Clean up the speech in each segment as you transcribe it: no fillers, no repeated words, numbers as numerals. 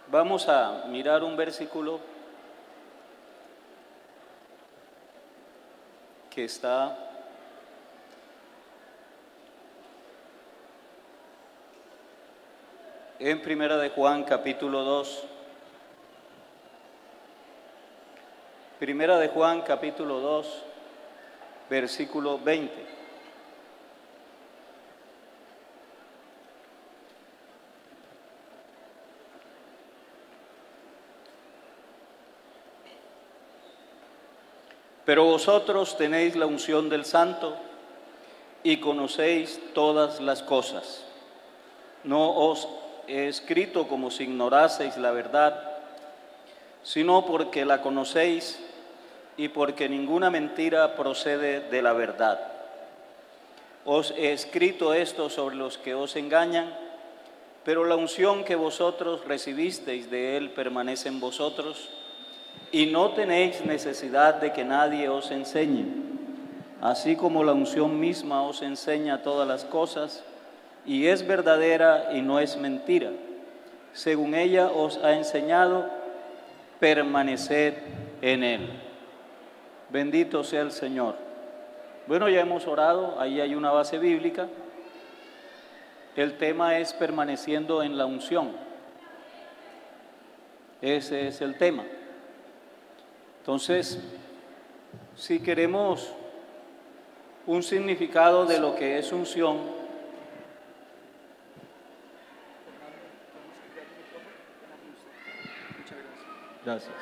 Vamos a mirar un versículo que está en Primera de Juan, capítulo 2. Primera de Juan, capítulo 2, versículo 20. Pero vosotros tenéis la unción del Santo y conocéis todas las cosas. No os he escrito como si ignoraseis la verdad, sino porque la conocéis y porque ninguna mentira procede de la verdad. Os he escrito esto sobre los que os engañan, pero la unción que vosotros recibisteis de Él permanece en vosotros, y no tenéis necesidad de que nadie os enseñe, así como la unción misma os enseña todas las cosas, y es verdadera y no es mentira. Según ella os ha enseñado, permaneced en Él. Bendito sea el Señor. Bueno, ya hemos orado, ahí hay una base bíblica. El tema es permaneciendo en la unción. Ese es el tema. Entonces, si queremos un significado de lo que es unción, gracias.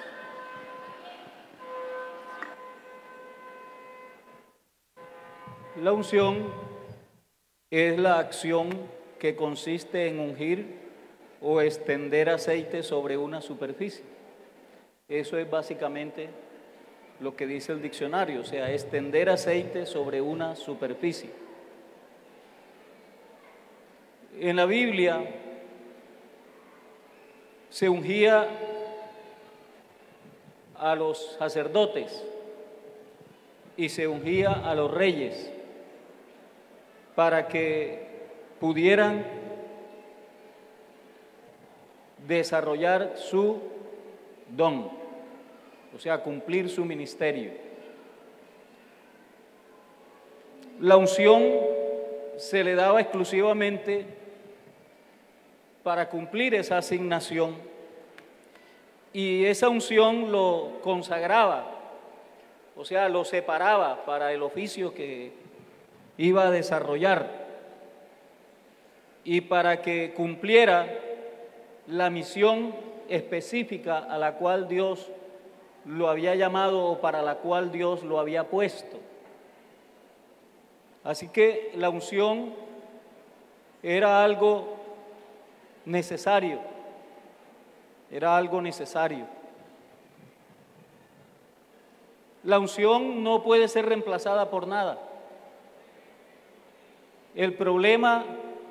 La unción es la acción que consiste en ungir o extender aceite sobre una superficie. Eso es básicamente lo que dice el diccionario, o sea, extender aceite sobre una superficie. En la Biblia se ungía a los sacerdotes y se ungía a los reyes para que pudieran desarrollar su don, o sea, cumplir su ministerio. La unción se le daba exclusivamente para cumplir esa asignación, y esa unción lo consagraba, o sea, lo separaba para el oficio que iba a desarrollar y para que cumpliera la misión específica a la cual Dios lo había llamado o para la cual Dios lo había puesto. Así que la unción era algo necesario, era algo necesario. La unción no puede ser reemplazada por nada. El problema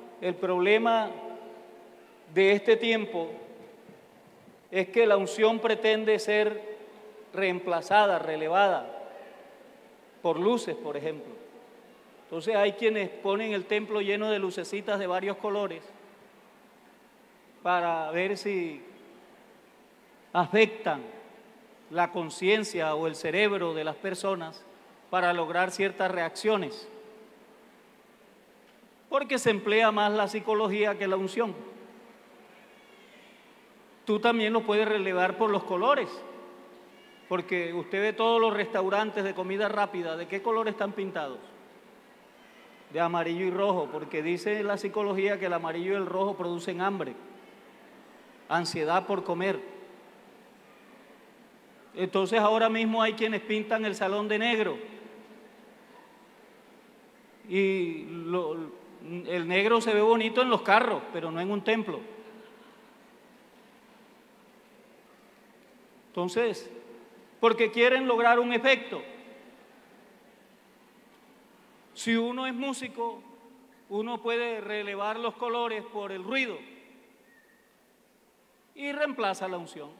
de este tiempo es que la unción pretende ser reemplazada, relevada por luces, por ejemplo. Entonces hay quienes ponen el templo lleno de lucecitas de varios colores para ver si afectan la conciencia o el cerebro de las personas para lograr ciertas reacciones, porque se emplea más la psicología que la unción. Tú también lo puedes relevar por los colores, porque usted ve todos los restaurantes de comida rápida, ¿de qué color están pintados? De amarillo y rojo, porque dice la psicología que el amarillo y el rojo producen hambre, ansiedad por comer. Entonces ahora mismo hay quienes pintan el salón de negro, y el negro se ve bonito en los carros, pero no en un templo. Entonces, porque quieren lograr un efecto. Si uno es músico, uno puede relevar los colores por el ruido y reemplaza la unción.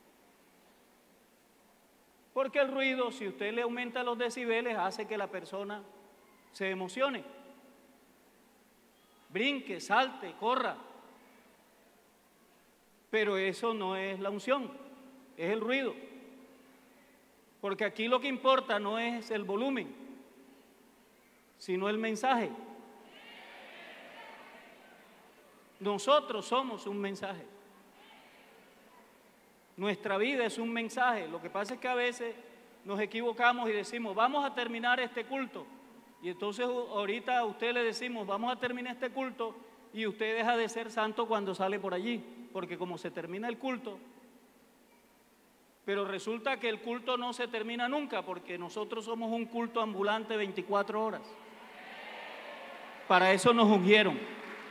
Porque el ruido, si usted le aumenta los decibeles, hace que la persona se emocione, brinque, salte, corra. Pero eso no es la unción, es el ruido. Porque aquí lo que importa no es el volumen, sino el mensaje. Nosotros somos un mensaje. Nuestra vida es un mensaje. Lo que pasa es que a veces nos equivocamos y decimos, vamos a terminar este culto. Y entonces ahorita a usted le decimos, vamos a terminar este culto, y usted deja de ser santo cuando sale por allí, porque como se termina el culto, pero resulta que el culto no se termina nunca, porque nosotros somos un culto ambulante 24 horas. Para eso nos ungieron.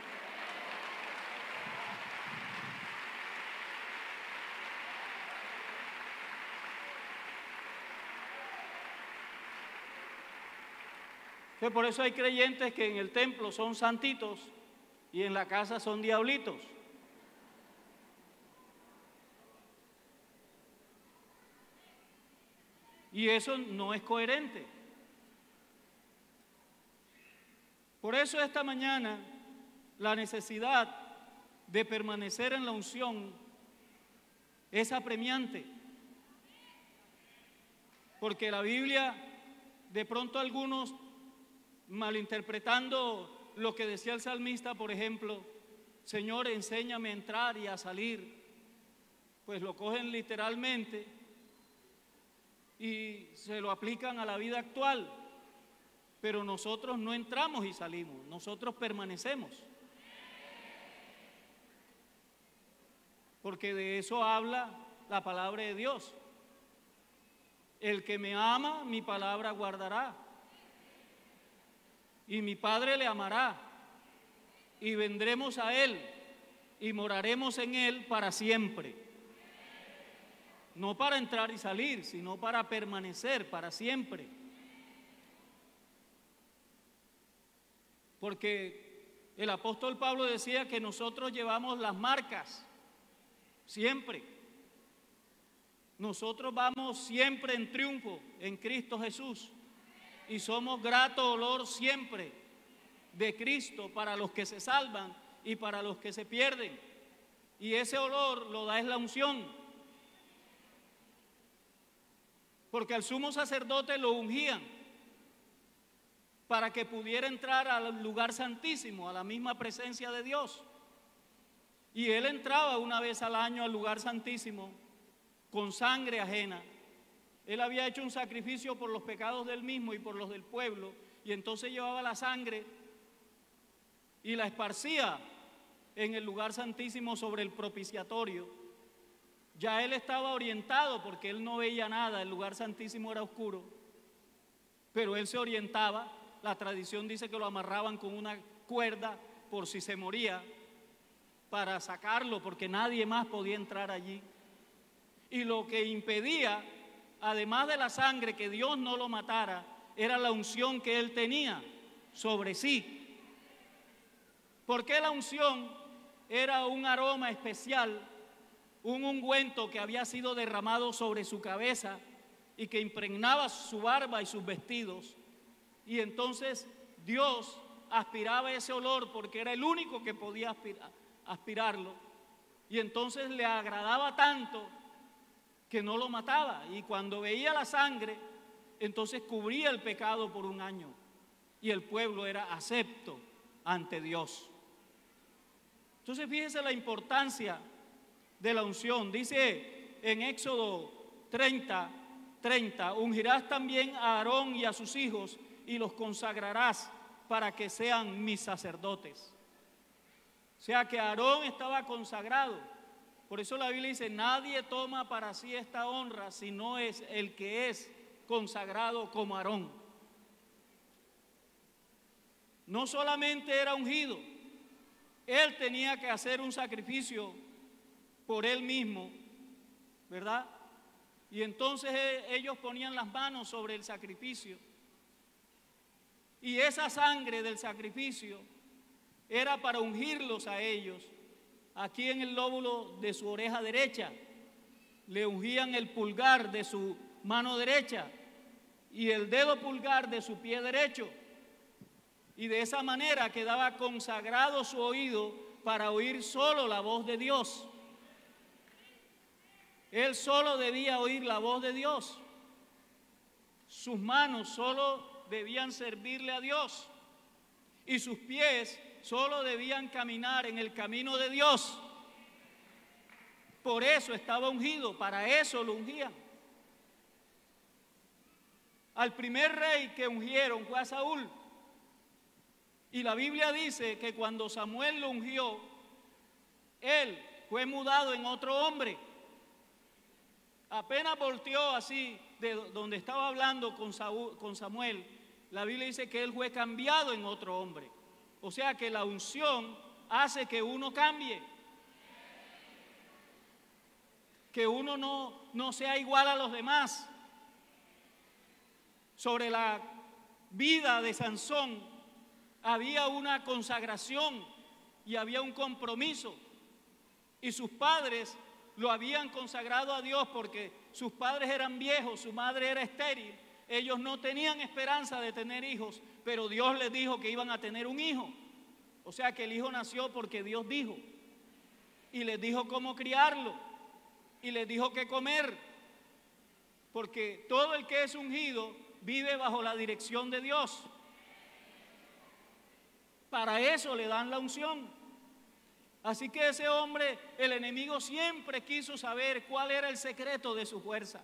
Entonces, por eso hay creyentes que en el templo son santitos y en la casa son diablitos. Y eso no es coherente. Por eso esta mañana la necesidad de permanecer en la unción es apremiante. Porque la Biblia, de pronto algunos malinterpretando lo que decía el salmista, por ejemplo, Señor, enséñame a entrar y a salir, pues lo cogen literalmente y se lo aplican a la vida actual, pero nosotros no entramos y salimos, nosotros permanecemos, porque de eso habla la palabra de Dios. El que me ama, mi palabra guardará, y mi Padre le amará, y vendremos a Él, y moraremos en Él para siempre. No para entrar y salir, sino para permanecer para siempre. Porque el apóstol Pablo decía que nosotros llevamos las marcas siempre. Nosotros vamos siempre en triunfo en Cristo Jesús y somos grato olor siempre de Cristo para los que se salvan y para los que se pierden. Y ese olor lo da es la unción. Porque al sumo sacerdote lo ungían para que pudiera entrar al lugar santísimo, a la misma presencia de Dios. Y él entraba una vez al año al lugar santísimo con sangre ajena. Él había hecho un sacrificio por los pecados del mismo y por los del pueblo, y entonces llevaba la sangre y la esparcía en el lugar santísimo sobre el propiciatorio. Ya él estaba orientado porque él no veía nada, el lugar santísimo era oscuro, pero él se orientaba. La tradición dice que lo amarraban con una cuerda por si se moría, para sacarlo, porque nadie más podía entrar allí. Y lo que impedía, además de la sangre, que Dios no lo matara, era la unción que él tenía sobre sí. Porque la unción era un aroma especial, un ungüento que había sido derramado sobre su cabeza y que impregnaba su barba y sus vestidos. Y entonces Dios aspiraba ese olor porque era el único que podía aspirarlo. Y entonces le agradaba tanto que no lo mataba. Y cuando veía la sangre, entonces cubría el pecado por un año. Y el pueblo era acepto ante Dios. Entonces fíjese la importancia de la unción. Dice en Éxodo 30, ungirás también a Aarón y a sus hijos y los consagrarás para que sean mis sacerdotes. O sea que Aarón estaba consagrado. Por eso la Biblia dice, nadie toma para sí esta honra si no es el que es consagrado como Aarón. No solamente era ungido, él tenía que hacer un sacrificio por él mismo, ¿verdad? Y entonces ellos ponían las manos sobre el sacrificio. Y esa sangre del sacrificio era para ungirlos a ellos. Aquí en el lóbulo de su oreja derecha, le ungían el pulgar de su mano derecha y el dedo pulgar de su pie derecho. Y de esa manera quedaba consagrado su oído para oír solo la voz de Dios. Él solo debía oír la voz de Dios. Sus manos solo debían servirle a Dios. Y sus pies solo debían caminar en el camino de Dios. Por eso estaba ungido, para eso lo ungían. Al primer rey que ungieron fue a Saúl. Y la Biblia dice que cuando Samuel lo ungió, él fue mudado en otro hombre. Apenas volteó así de donde estaba hablando con Samuel, la Biblia dice que él fue cambiado en otro hombre. O sea que la unción hace que uno cambie. Que uno no sea igual a los demás. Sobre la vida de Sansón había una consagración y había un compromiso. Y sus padres lo habían consagrado a Dios porque sus padres eran viejos, su madre era estéril. Ellos no tenían esperanza de tener hijos, pero Dios les dijo que iban a tener un hijo. O sea que el hijo nació porque Dios dijo. Y les dijo cómo criarlo. Y les dijo qué comer. Porque todo el que es ungido vive bajo la dirección de Dios. Para eso le dan la unción. Así que ese hombre, el enemigo siempre quiso saber cuál era el secreto de su fuerza.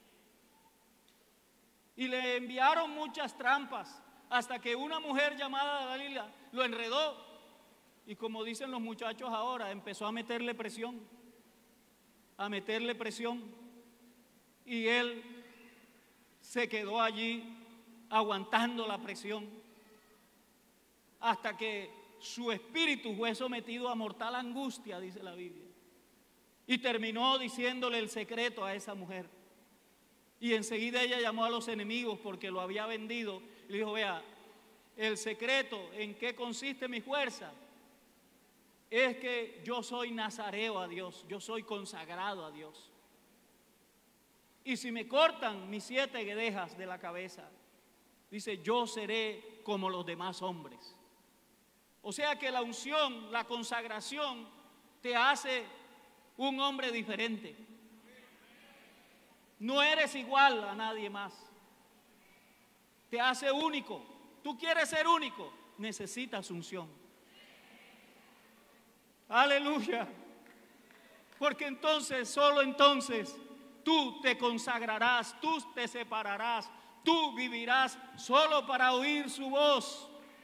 Y le enviaron muchas trampas, hasta que una mujer llamada Dalila lo enredó. Y como dicen los muchachos ahora, empezó a meterle presión. Y él se quedó allí aguantando la presión hasta que su espíritu fue sometido a mortal angustia, dice la Biblia. Y terminó diciéndole el secreto a esa mujer. Y enseguida ella llamó a los enemigos porque lo había vendido. Y le dijo, vea, el secreto en qué consiste mi fuerza es que yo soy nazareo a Dios, yo soy consagrado a Dios. Y si me cortan mis 7 guedejas de la cabeza, dice, yo seré como los demás hombres. O sea que la unción, la consagración, te hace un hombre diferente. No eres igual a nadie más. Te hace único. Tú quieres ser único, necesitas unción. Aleluya. Porque entonces, solo entonces, tú te consagrarás, tú te separarás, tú vivirás solo para oír su voz.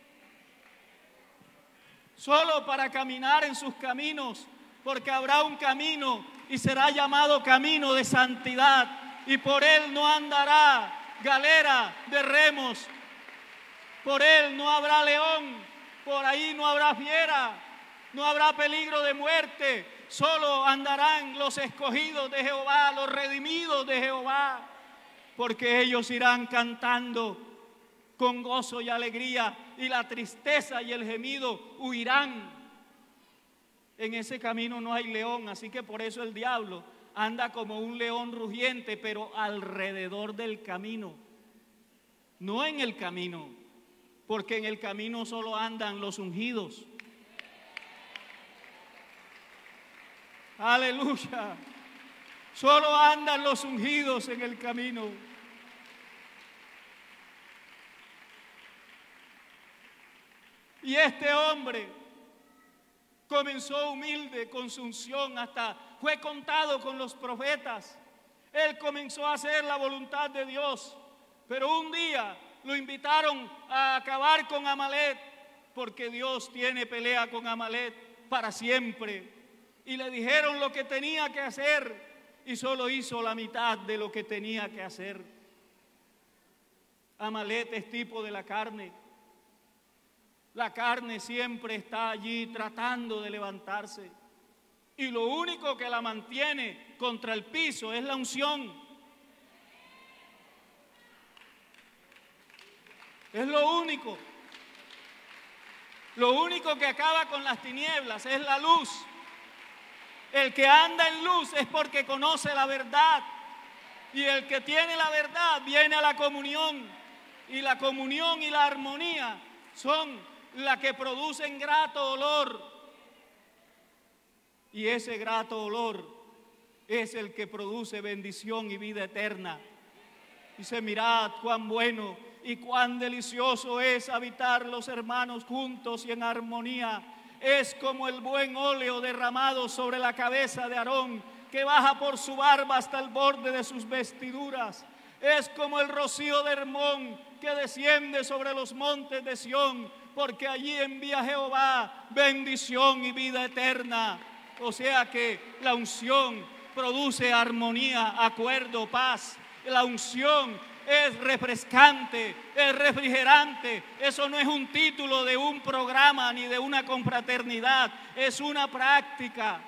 Solo para caminar en sus caminos, porque habrá un camino y será llamado camino de santidad, y por él no andará galera de remos, por él no habrá león, por ahí no habrá fiera, no habrá peligro de muerte, solo andarán los escogidos de Jehová, los redimidos de Jehová, porque ellos irán cantando con gozo y alegría, y la tristeza y el gemido huirán. En ese camino no hay león, así que por eso el diablo anda como un león rugiente, pero alrededor del camino, no en el camino, porque en el camino solo andan los ungidos. Aleluya. Solo andan los ungidos en el camino. Y este hombre comenzó humilde con su unción, hasta fue contado con los profetas. Él comenzó a hacer la voluntad de Dios, pero un día lo invitaron a acabar con Amalek, porque Dios tiene pelea con Amalek para siempre. Y le dijeron lo que tenía que hacer y solo hizo la mitad de lo que tenía que hacer. Amalek es tipo de la carne. La carne siempre está allí tratando de levantarse. Y lo único que la mantiene contra el piso es la unción. Es lo único. Lo único que acaba con las tinieblas es la luz. El que anda en luz es porque conoce la verdad. Y el que tiene la verdad viene a la comunión. Y la comunión y la armonía son la que producen grato olor. Y ese grato olor es el que produce bendición y vida eterna. Dice, mirad cuán bueno y cuán delicioso es habitar los hermanos juntos y en armonía. Es como el buen óleo derramado sobre la cabeza de Aarón, que baja por su barba hasta el borde de sus vestiduras. Es como el rocío de Hermón, que desciende sobre los montes de Sión, porque allí envía Jehová bendición y vida eterna. O sea que la unción produce armonía, acuerdo, paz. La unción es refrescante, es refrigerante. Eso no es un título de un programa ni de una confraternidad, es una práctica.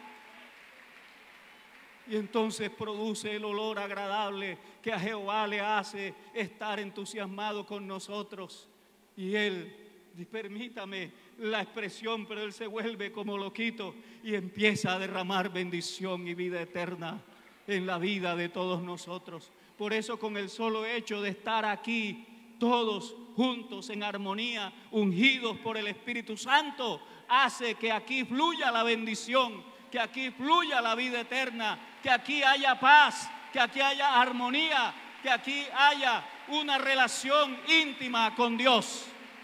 Y entonces produce el olor agradable que a Jehová le hace estar entusiasmado con nosotros. Y Él, permítame la expresión, pero Él se vuelve como loquito y empieza a derramar bendición y vida eterna en la vida de todos nosotros. Por eso, con el solo hecho de estar aquí todos juntos en armonía, ungidos por el Espíritu Santo, hace que aquí fluya la bendición, que aquí fluya la vida eterna, que aquí haya paz, que aquí haya armonía, que aquí haya una relación íntima con Dios.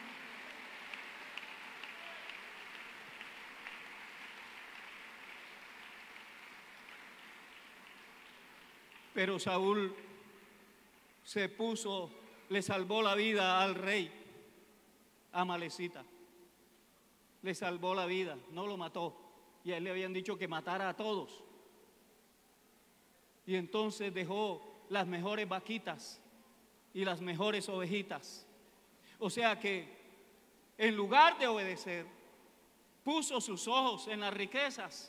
Pero Saúl le salvó la vida al rey Amalecita. Le salvó la vida, no lo mató. Y a él le habían dicho que matara a todos. Y entonces dejó las mejores vaquitas y las mejores ovejitas. O sea que en lugar de obedecer, puso sus ojos en las riquezas.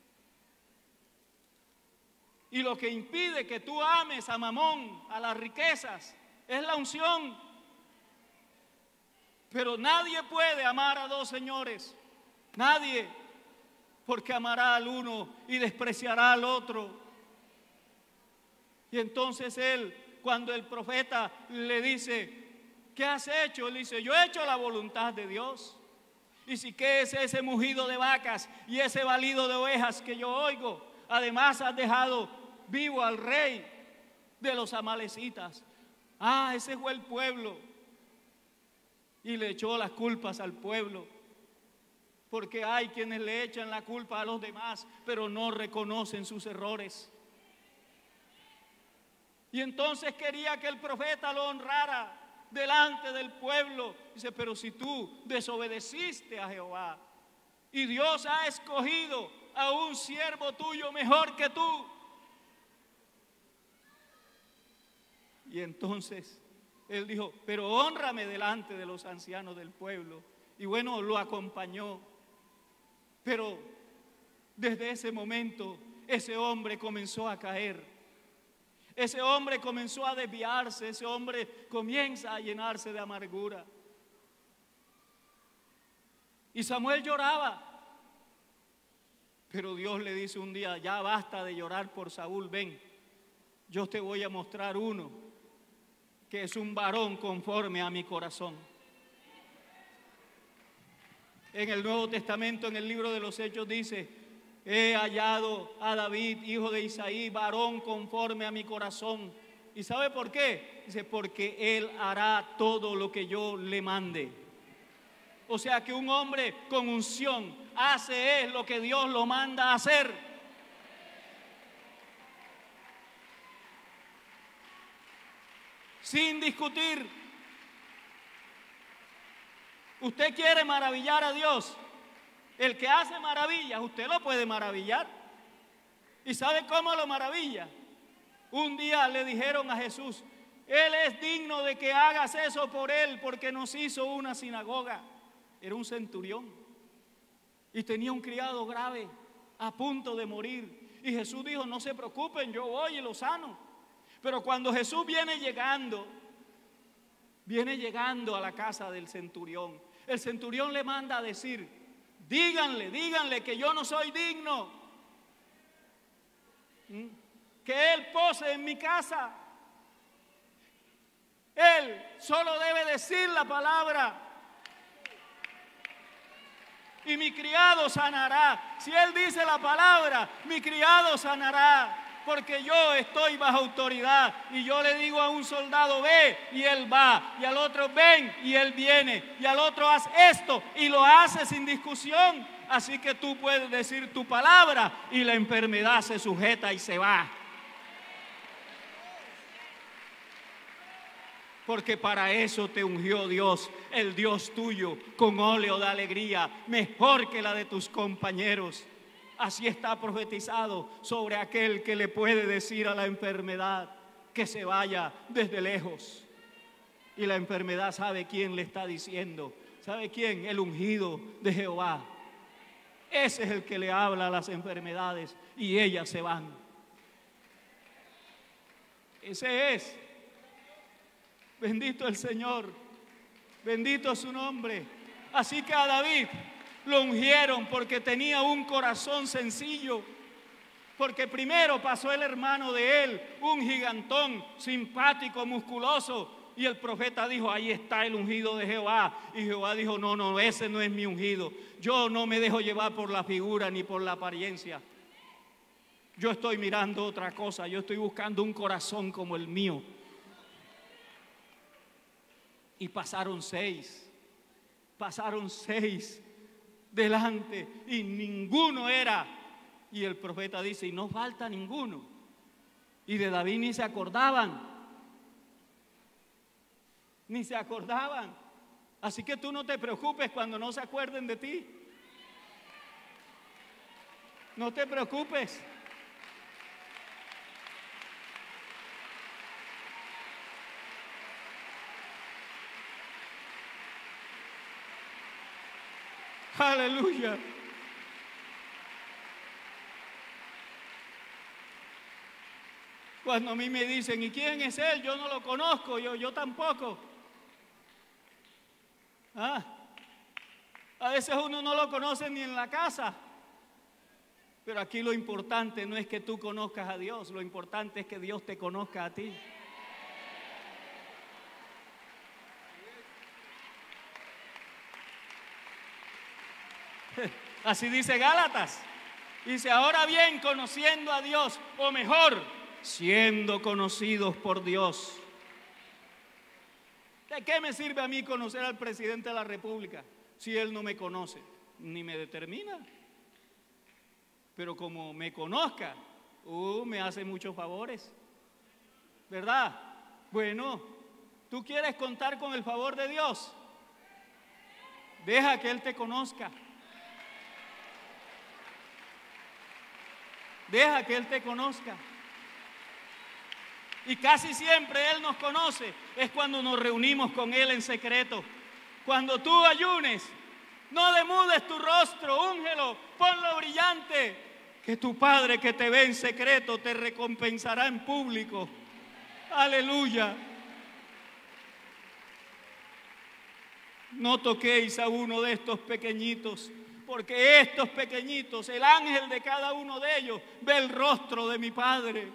Y lo que impide que tú ames a Mamón, a las riquezas, es la unción. Pero nadie puede amar a dos señores. Nadie. Porque amará al uno y despreciará al otro. Y entonces él, cuando el profeta le dice, ¿qué has hecho? Él dice, yo he hecho la voluntad de Dios. Y si qué es ese mugido de vacas y ese balido de ovejas que yo oigo. Además has dejado vivo al rey de los amalecitas. Ah, ese fue el pueblo. Y le echó las culpas al pueblo. Porque hay quienes le echan la culpa a los demás, pero no reconocen sus errores. Y entonces quería que el profeta lo honrara delante del pueblo. Dice, pero si tú desobedeciste a Jehová y Dios ha escogido a un siervo tuyo mejor que tú. Y entonces él dijo, pero hónrame delante de los ancianos del pueblo. Y bueno, lo acompañó. Pero desde ese momento ese hombre comenzó a caer. Ese hombre comenzó a desviarse. Ese hombre comienza a llenarse de amargura. Y Samuel lloraba. Pero Dios le dice un día, ya basta de llorar por Saúl, ven, yo te voy a mostrar uno que es un varón conforme a mi corazón. En el Nuevo Testamento, en el libro de los Hechos dice, he hallado a David, hijo de Isaí, varón conforme a mi corazón. ¿Y sabe por qué? Dice, porque él hará todo lo que yo le mande. O sea que un hombre con unción hace lo que Dios lo manda a hacer. Sin discutir. Usted quiere maravillar a Dios. El que hace maravillas, usted lo puede maravillar. ¿Y sabe cómo lo maravilla? Un día le dijeron a Jesús, Él es digno de que hagas eso por Él, porque nos hizo una sinagoga. Era un centurión y tenía un criado grave a punto de morir. Y Jesús dijo, no se preocupen, yo voy y lo sano. Pero cuando Jesús viene llegando a la casa del centurión, el centurión le manda a decir, díganle que yo no soy digno, que Él pose en mi casa. Él solo debe decir la palabra y mi criado sanará. Si Él dice la palabra, mi criado sanará. porque yo estoy bajo autoridad y yo le digo a un soldado ve y él va, y al otro ven y él viene, y al otro haz esto y lo hace sin discusión. Así que tú puedes decir tu palabra y la enfermedad se sujeta y se va. Porque para eso te ungió Dios, el Dios tuyo, con óleo de alegría, mejor que la de tus compañeros. Así está profetizado sobre aquel que le puede decir a la enfermedad que se vaya desde lejos. Y la enfermedad sabe quién le está diciendo. ¿Sabe quién? El ungido de Jehová. Ese es el que le habla a las enfermedades y ellas se van. Ese es. Bendito el Señor, bendito su nombre. Así que a David lo ungieron porque tenía un corazón sencillo. Porque primero pasó el hermano de él, un gigantón, simpático, musculoso. Y el profeta dijo, ahí está el ungido de Jehová. Y Jehová dijo, no, ese no es mi ungido. Yo no me dejo llevar por la figura ni por la apariencia. Yo estoy mirando otra cosa, yo estoy buscando un corazón como el mío. Y pasaron seis delante y ninguno era. Y el profeta dice, y no falta ninguno. Y de David ni se acordaban. Así que tú no te preocupes cuando no se acuerden de ti. No te preocupes. Aleluya. Cuando a mí me dicen, ¿y quién es él? Yo no lo conozco, yo tampoco. A veces uno no lo conoce ni en la casa. Pero aquí lo importante no es que tú conozcas a Dios, lo importante es que Dios te conozca a ti. Así dice Gálatas. Dice, ahora bien, conociendo a Dios, o mejor, siendo conocidos por Dios. ¿De qué me sirve a mí conocer al presidente de la República si él no me conoce ni me determina? Pero como me conozca, me hace muchos favores, ¿verdad? Bueno, ¿tú quieres contar con el favor de Dios? Deja que Él te conozca. Deja que Él te conozca. Y casi siempre Él nos conoce. Es cuando nos reunimos con Él en secreto. Cuando tú ayunes, no demudes tu rostro, úngelo, ponlo brillante. Que tu Padre que te ve en secreto te recompensará en público. Aleluya. No toquéis a uno de estos pequeñitos, porque estos pequeñitos, el ángel de cada uno de ellos, ve el rostro de mi Padre.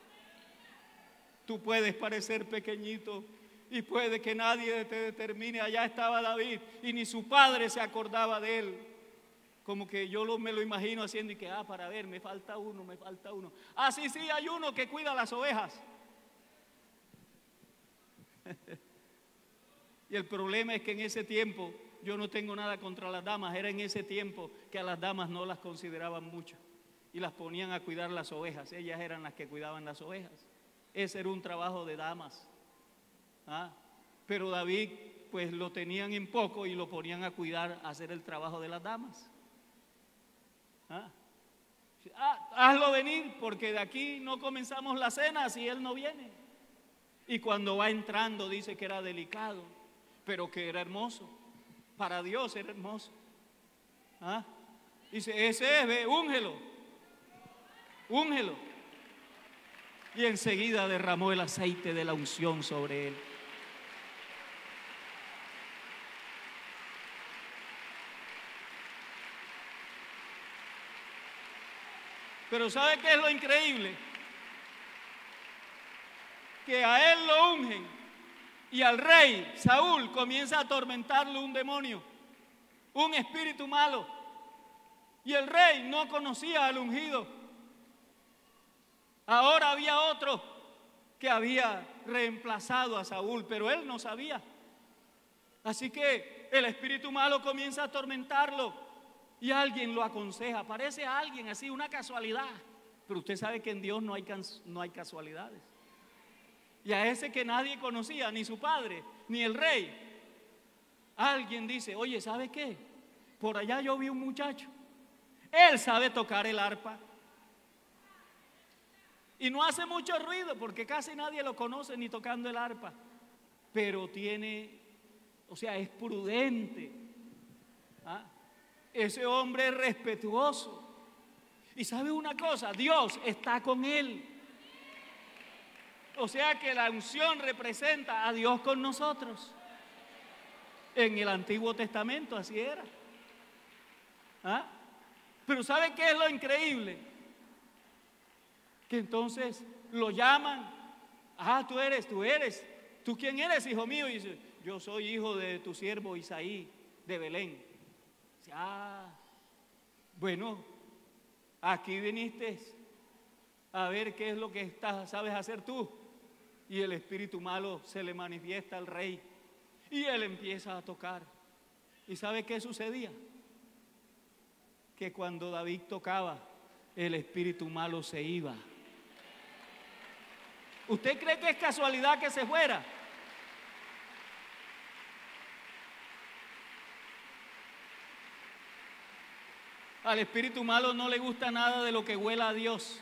Tú puedes parecer pequeñito y puede que nadie te determine. Allá estaba David y ni su padre se acordaba de él. Como que yo me lo imagino haciendo y que, para ver, me falta uno. Sí, hay uno que cuida las ovejas. Y el problema es que en ese tiempo, yo no tengo nada contra las damas, era en ese tiempo que a las damas no las consideraban mucho y las ponían a cuidar las ovejas. Ellas eran las que cuidaban las ovejas. Ese era un trabajo de damas. Pero David pues lo tenían en poco y lo ponían a cuidar, a hacer el trabajo de las damas. Hazlo venir, porque de aquí no comenzamos la cena si él no viene. Y cuando va entrando dice que era delicado, pero que era hermoso. Para Dios era hermoso. Dice, ese es, ve, úngelo. Y enseguida derramó el aceite de la unción sobre él. Pero ¿sabe qué es lo increíble? Que a él lo ungen y al rey Saúl comienza a atormentarle un demonio, un espíritu malo. Y el rey no conocía al ungido. Ahora había otro que había reemplazado a Saúl, pero él no sabía. Así que el espíritu malo comienza a atormentarlo y alguien lo aconseja. Aparece alguien así, una casualidad. Pero usted sabe que en Dios no hay casualidades. Y a ese que nadie conocía, ni su padre, ni el rey, alguien dice: oye, ¿sabe qué? Por allá yo vi un muchacho. Él sabe tocar el arpa. Y no hace mucho ruido porque casi nadie lo conoce ni tocando el arpa. Pero es prudente. ¿Ah? Ese hombre es respetuoso. Y sabe una cosa, Dios está con él. O sea que la unción representa a Dios con nosotros. En el Antiguo Testamento así era. ¿Ah? Pero ¿sabe qué es lo increíble? Que entonces lo llaman. ¿Tú quién eres, hijo mío? Y dice: yo soy hijo de tu siervo Isaí de Belén. Dice: bueno, aquí viniste a ver qué es lo que sabes hacer tú. Y el espíritu malo se le manifiesta al rey y él empieza a tocar. ¿Y sabe qué sucedía? Que cuando David tocaba, el espíritu malo se iba. ¿Usted cree que es casualidad que se fuera? Al espíritu malo no le gusta nada de lo que huela a Dios.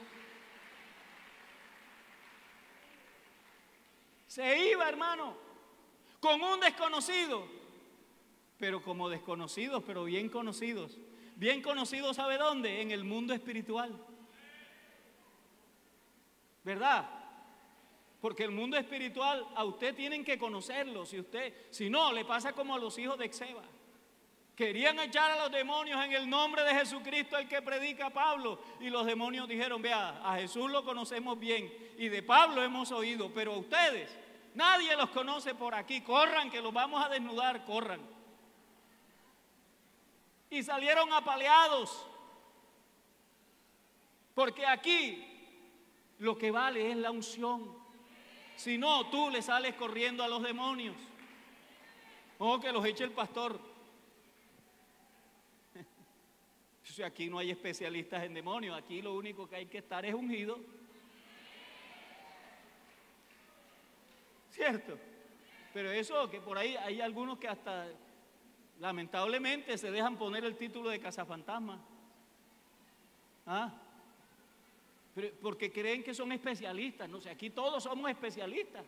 Se iba, hermano, con un desconocido, pero como desconocidos, pero bien conocidos. Bien conocidos, ¿sabe dónde? En el mundo espiritual. ¿Verdad? Porque el mundo espiritual a usted tienen que conocerlo. Si no, le pasa como a los hijos de Exeba. Querían echar a los demonios en el nombre de Jesucristo, el que predica Pablo. Y los demonios dijeron: vea, a Jesús lo conocemos bien y de Pablo hemos oído, pero a ustedes nadie los conoce por aquí. Corran, que los vamos a desnudar, corran. Y salieron apaleados. Porque aquí lo que vale es la unción. Si no, tú le sales corriendo a los demonios. O que los eche el pastor. Aquí no hay especialistas en demonios. Aquí lo único que hay que estar es ungido. ¿Cierto? Pero eso, que por ahí hay algunos que hasta lamentablemente se dejan poner el título de cazafantasma. Porque creen que son especialistas. No sé, aquí todos somos especialistas.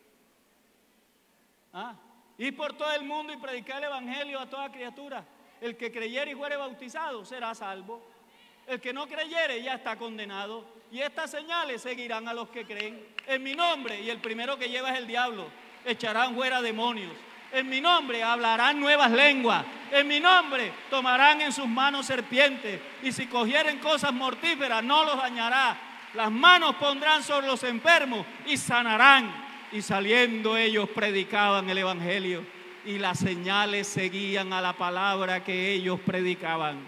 Ir por todo el mundo y predicar el evangelio a toda criatura. El que creyere y fuere bautizado será salvo. El que no creyere ya está condenado. Y estas señales seguirán a los que creen. En mi nombre, y el primero que lleva es el diablo, echarán fuera demonios. En mi nombre hablarán nuevas lenguas. En mi nombre tomarán en sus manos serpientes. Y si cogieren cosas mortíferas no los dañará. Las manos pondrán sobre los enfermos y sanarán. Y saliendo ellos predicaban el evangelio. Y las señales seguían a la palabra que ellos predicaban.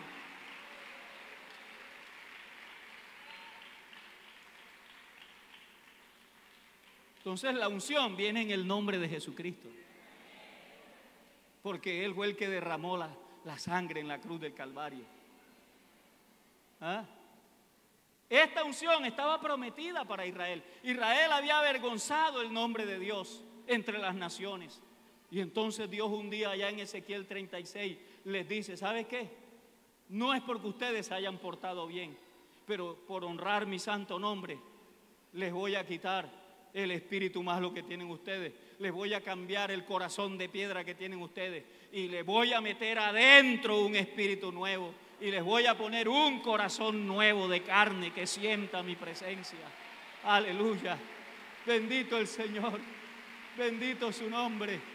Entonces la unción viene en el nombre de Jesucristo. Porque Él fue el que derramó la sangre en la cruz del Calvario. Esta unción estaba prometida para Israel. Israel había avergonzado el nombre de Dios entre las naciones. Y entonces Dios un día allá en Ezequiel 36 les dice: ¿sabe qué? No es porque ustedes se hayan portado bien, pero por honrar mi santo nombre les voy a quitar el espíritu malo que tienen ustedes. Les voy a cambiar el corazón de piedra que tienen ustedes y les voy a meter adentro un espíritu nuevo y les voy a poner un corazón nuevo de carne que sienta mi presencia. Aleluya. Bendito el Señor. Bendito su nombre.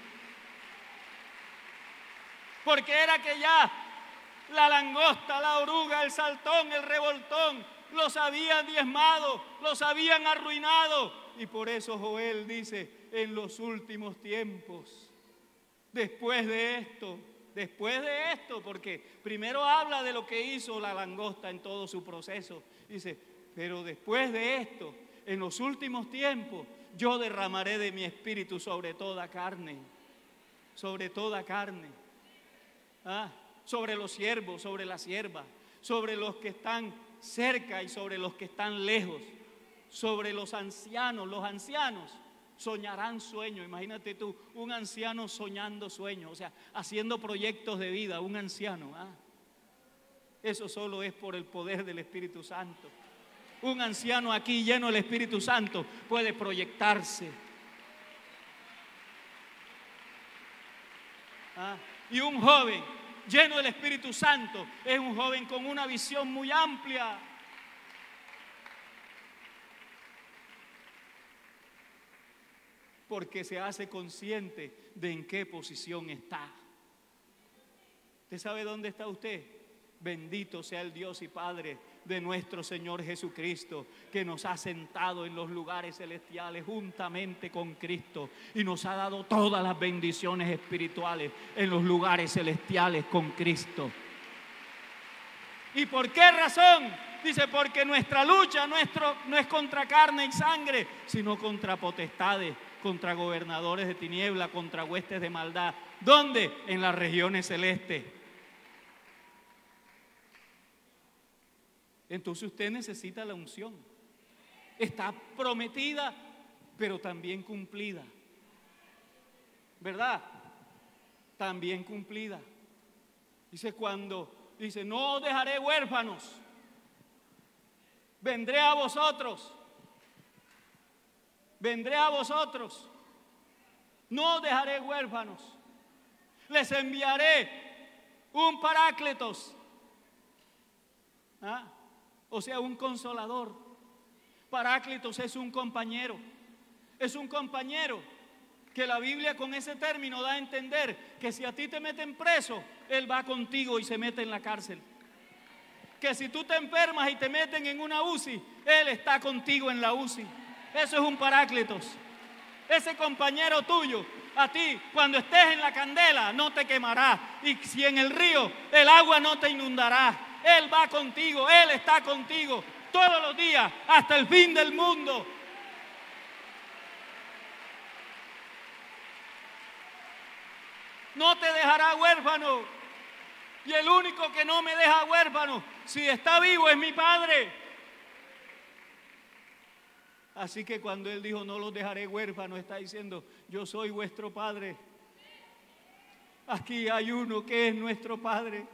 Porque era que ya la langosta, la oruga, el saltón, el revoltón los habían diezmado, los habían arruinado. Y por eso Joel dice: en los últimos tiempos, después de esto, porque primero habla de lo que hizo la langosta en todo su proceso. Dice: Pero después de esto, en los últimos tiempos, yo derramaré de mi espíritu sobre toda carne. Sobre toda carne. Sobre los siervos, sobre las siervas, sobre los que están cerca y sobre los que están lejos, sobre los ancianos. Los ancianos soñarán sueños. Imagínate tú, un anciano soñando sueños, o sea, haciendo proyectos de vida, un anciano. Eso solo es por el poder del Espíritu Santo. Un anciano aquí lleno del Espíritu Santo puede proyectarse. Y un joven lleno del Espíritu Santo es un joven con una visión muy amplia. Porque se hace consciente de en qué posición está. ¿Usted sabe dónde está usted? Bendito sea el Dios y Padre de nuestro Señor Jesucristo, que nos ha sentado en los lugares celestiales juntamente con Cristo y nos ha dado todas las bendiciones espirituales en los lugares celestiales con Cristo. ¿Y por qué razón? Dice, porque nuestra lucha no es contra carne y sangre, sino contra potestades, contra gobernadores de tiniebla, contra huestes de maldad. ¿Dónde? En las regiones celestes. Entonces usted necesita la unción. Está prometida, pero también cumplida. ¿Verdad? También cumplida. Dice, no os dejaré huérfanos. Vendré a vosotros. Vendré a vosotros. No os dejaré huérfanos. Les enviaré un paráclitos. O sea, un consolador. Paráclitos es un compañero. Es un compañero que la Biblia con ese término da a entender que si a ti te meten preso, Él va contigo y se mete en la cárcel. Que si tú te enfermas y te meten en una UCI, Él está contigo en la UCI. Eso es un paráclitos. Ese compañero tuyo, a ti, cuando estés en la candela, no te quemará. Y si en el río, el agua no te inundará. Él va contigo, Él está contigo todos los días hasta el fin del mundo. No te dejará huérfano. Y el único que no me deja huérfano, si está vivo, es mi Padre. Así que cuando Él dijo, no los dejaré huérfanos, está diciendo, yo soy vuestro Padre. Aquí hay uno que es nuestro Padre.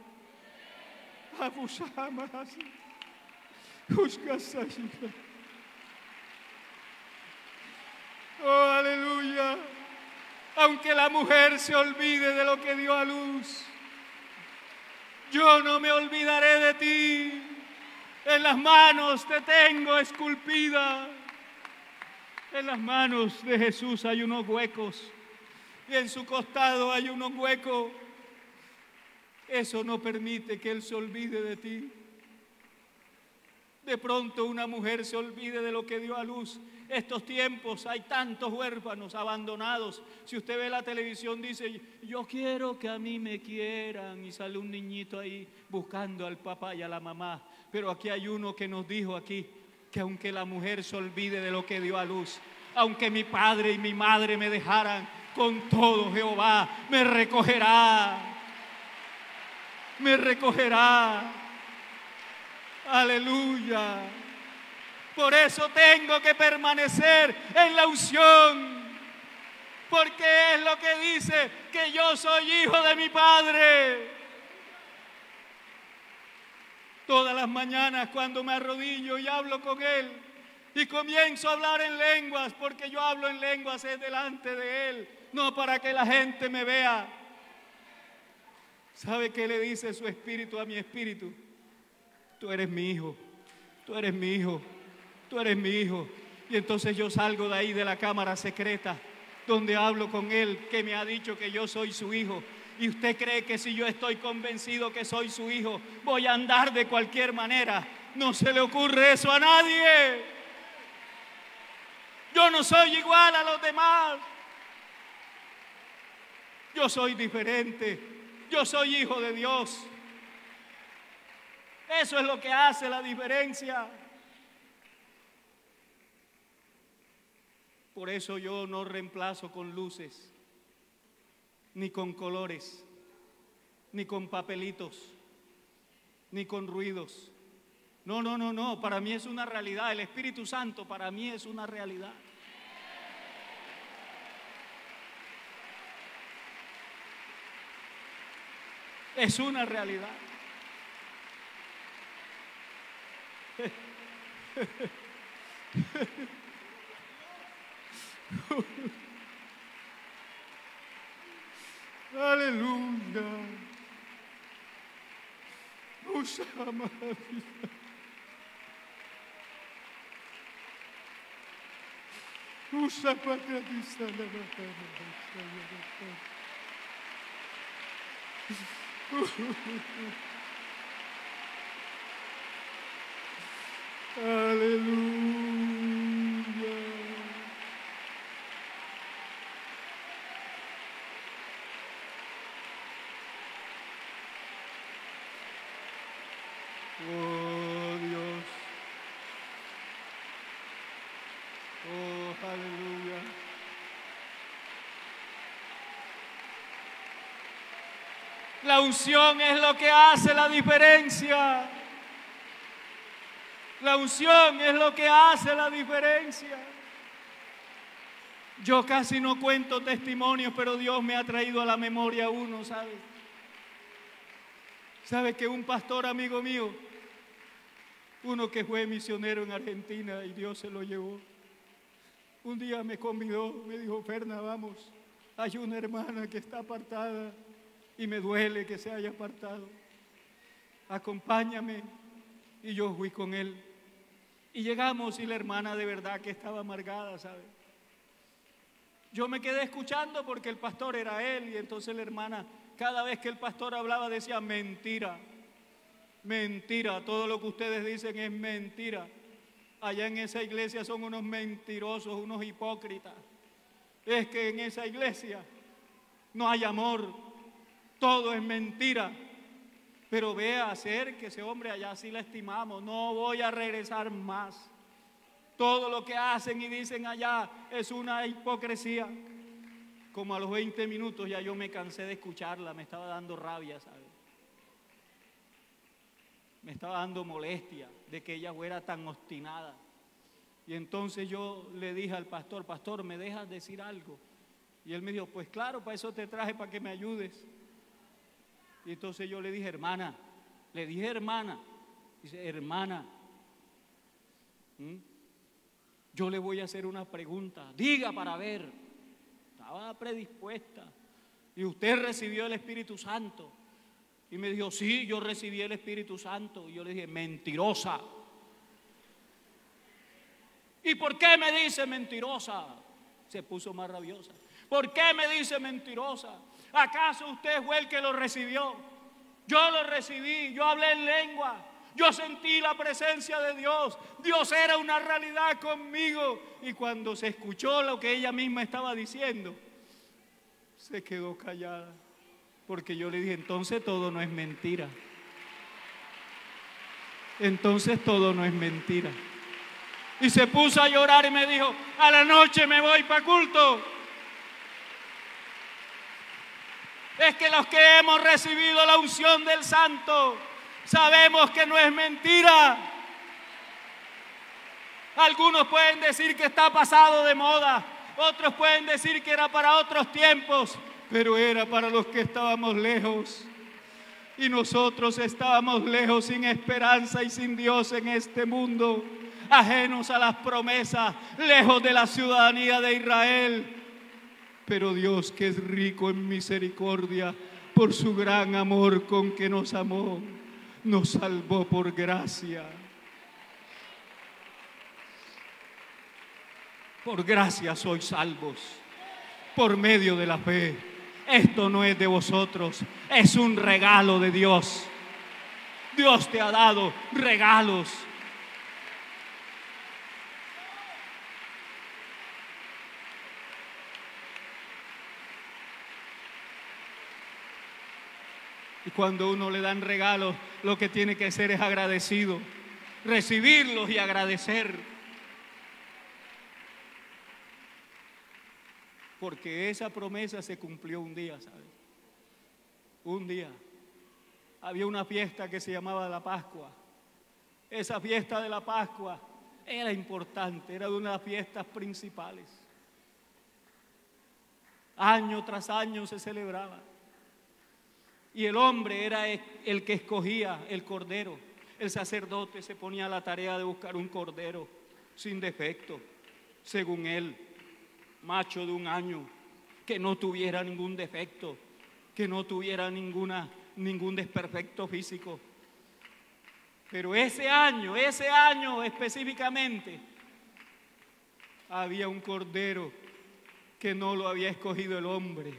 Oh, aleluya. Aunque la mujer se olvide de lo que dio a luz, yo no me olvidaré de ti. En las manos te tengo esculpida. En las manos de Jesús hay unos huecos y en su costado hay unos huecos. Eso no permite que Él se olvide de ti. De pronto una mujer se olvide de lo que dio a luz. Estos tiempos hay tantos huérfanos abandonados. Si usted ve la televisión, dice, yo quiero que a mí me quieran. Y sale un niñito ahí buscando al papá y a la mamá. Pero aquí hay uno que nos dijo aquí, que aunque la mujer se olvide de lo que dio a luz, aunque mi padre y mi madre me dejaran, con todo Jehová me recogerá. Me recogerá. Aleluya. Por eso tengo que permanecer en la unción, porque es lo que dice que yo soy hijo de mi Padre. Todas las mañanas cuando me arrodillo y hablo con Él y comienzo a hablar en lenguas, porque yo hablo en lenguas es delante de Él, no para que la gente me vea. ¿Sabe qué le dice su espíritu a mi espíritu? Tú eres mi hijo, tú eres mi hijo, tú eres mi hijo. Y entonces yo salgo de ahí de la cámara secreta donde hablo con Él, que me ha dicho que yo soy su hijo. ¿Y usted cree que si yo estoy convencido que soy su hijo, voy a andar de cualquier manera? No se le ocurre eso a nadie. Yo no soy igual a los demás. Yo soy diferente. Yo soy hijo de Dios. Eso es lo que hace la diferencia. Por eso yo no reemplazo con luces, ni con colores, ni con papelitos, ni con ruidos. No, no, no, no, para mí es una realidad. El Espíritu Santo para mí es una realidad. Es una realidad. Aleluya. Aleluya. Oh Dios. Oh, aleluya. La unción es lo que hace la diferencia. La unción es lo que hace la diferencia. Yo casi no cuento testimonios, pero Dios me ha traído a la memoria uno, ¿sabe? ¿Sabe que un pastor amigo mío, uno que fue misionero en Argentina y Dios se lo llevó, un día me convidó, me dijo: Ferna, vamos, hay una hermana que está apartada y me duele que se haya apartado, acompáñame. Y yo fui con él y llegamos, y la hermana de verdad que estaba amargada, ¿sabe? Yo me quedé escuchando porque el pastor era él, y entonces la hermana, cada vez que el pastor hablaba, decía: mentira, mentira, todo lo que ustedes dicen es mentira. Allá en esa iglesia son unos mentirosos, unos hipócritas. Es que en esa iglesia no hay amor, todo es mentira. Pero vea, acérquese, hombre, allá sí la estimamos, no voy a regresar más. Todo lo que hacen y dicen allá es una hipocresía. Como a los 20 minutos ya yo me cansé de escucharla, me estaba dando rabia, ¿sabe? Me estaba dando molestia de que ella fuera tan obstinada. Y entonces yo le dije al pastor: pastor, ¿me dejas decir algo? Y él me dijo: pues claro, para eso te traje, para que me ayudes. Y entonces yo le dije: hermana, le dije hermana. Dice: hermana, yo le voy a hacer una pregunta, diga para ver. Estaba predispuesta. Y usted recibió el Espíritu Santo. Y me dijo: sí, yo recibí el Espíritu Santo. Y yo le dije: mentirosa. ¿Y por qué me dice mentirosa? Se puso más rabiosa. ¿Por qué me dice mentirosa? ¿Acaso usted fue el que lo recibió? Yo lo recibí, yo hablé en lengua, yo sentí la presencia de Dios. Dios era una realidad conmigo. Y cuando se escuchó lo que ella misma estaba diciendo, se quedó callada. Porque yo le dije: entonces todo no es mentira. Entonces todo no es mentira. Y se puso a llorar y me dijo: a la noche me voy para culto. Es que los que hemos recibido la unción del Santo sabemos que no es mentira. Algunos pueden decir que está pasado de moda, otros pueden decir que era para otros tiempos, pero era para los que estábamos lejos. Y nosotros estábamos lejos, sin esperanza y sin Dios en este mundo, ajenos a las promesas, lejos de la ciudadanía de Israel. Pero Dios, que es rico en misericordia, por su gran amor con que nos amó, nos salvó por gracia. Por gracia sois salvos, por medio de la fe. Esto no es de vosotros, es un regalo de Dios. Dios te ha dado regalos. Y cuando uno le dan regalos, lo que tiene que hacer es agradecido, recibirlos y agradecer. porque esa promesa se cumplió un día, ¿sabes? Un día. Había una fiesta que se llamaba la Pascua. Esa fiesta de la Pascua era importante, era de una de las fiestas principales. Año tras año se celebraba. Y el hombre era el que escogía el cordero. El sacerdote se ponía a la tarea de buscar un cordero sin defecto, según él, macho de un año, que no tuviera ningún defecto, que no tuviera ningún desperfecto físico. Pero ese año específicamente, había un cordero que no lo había escogido el hombre.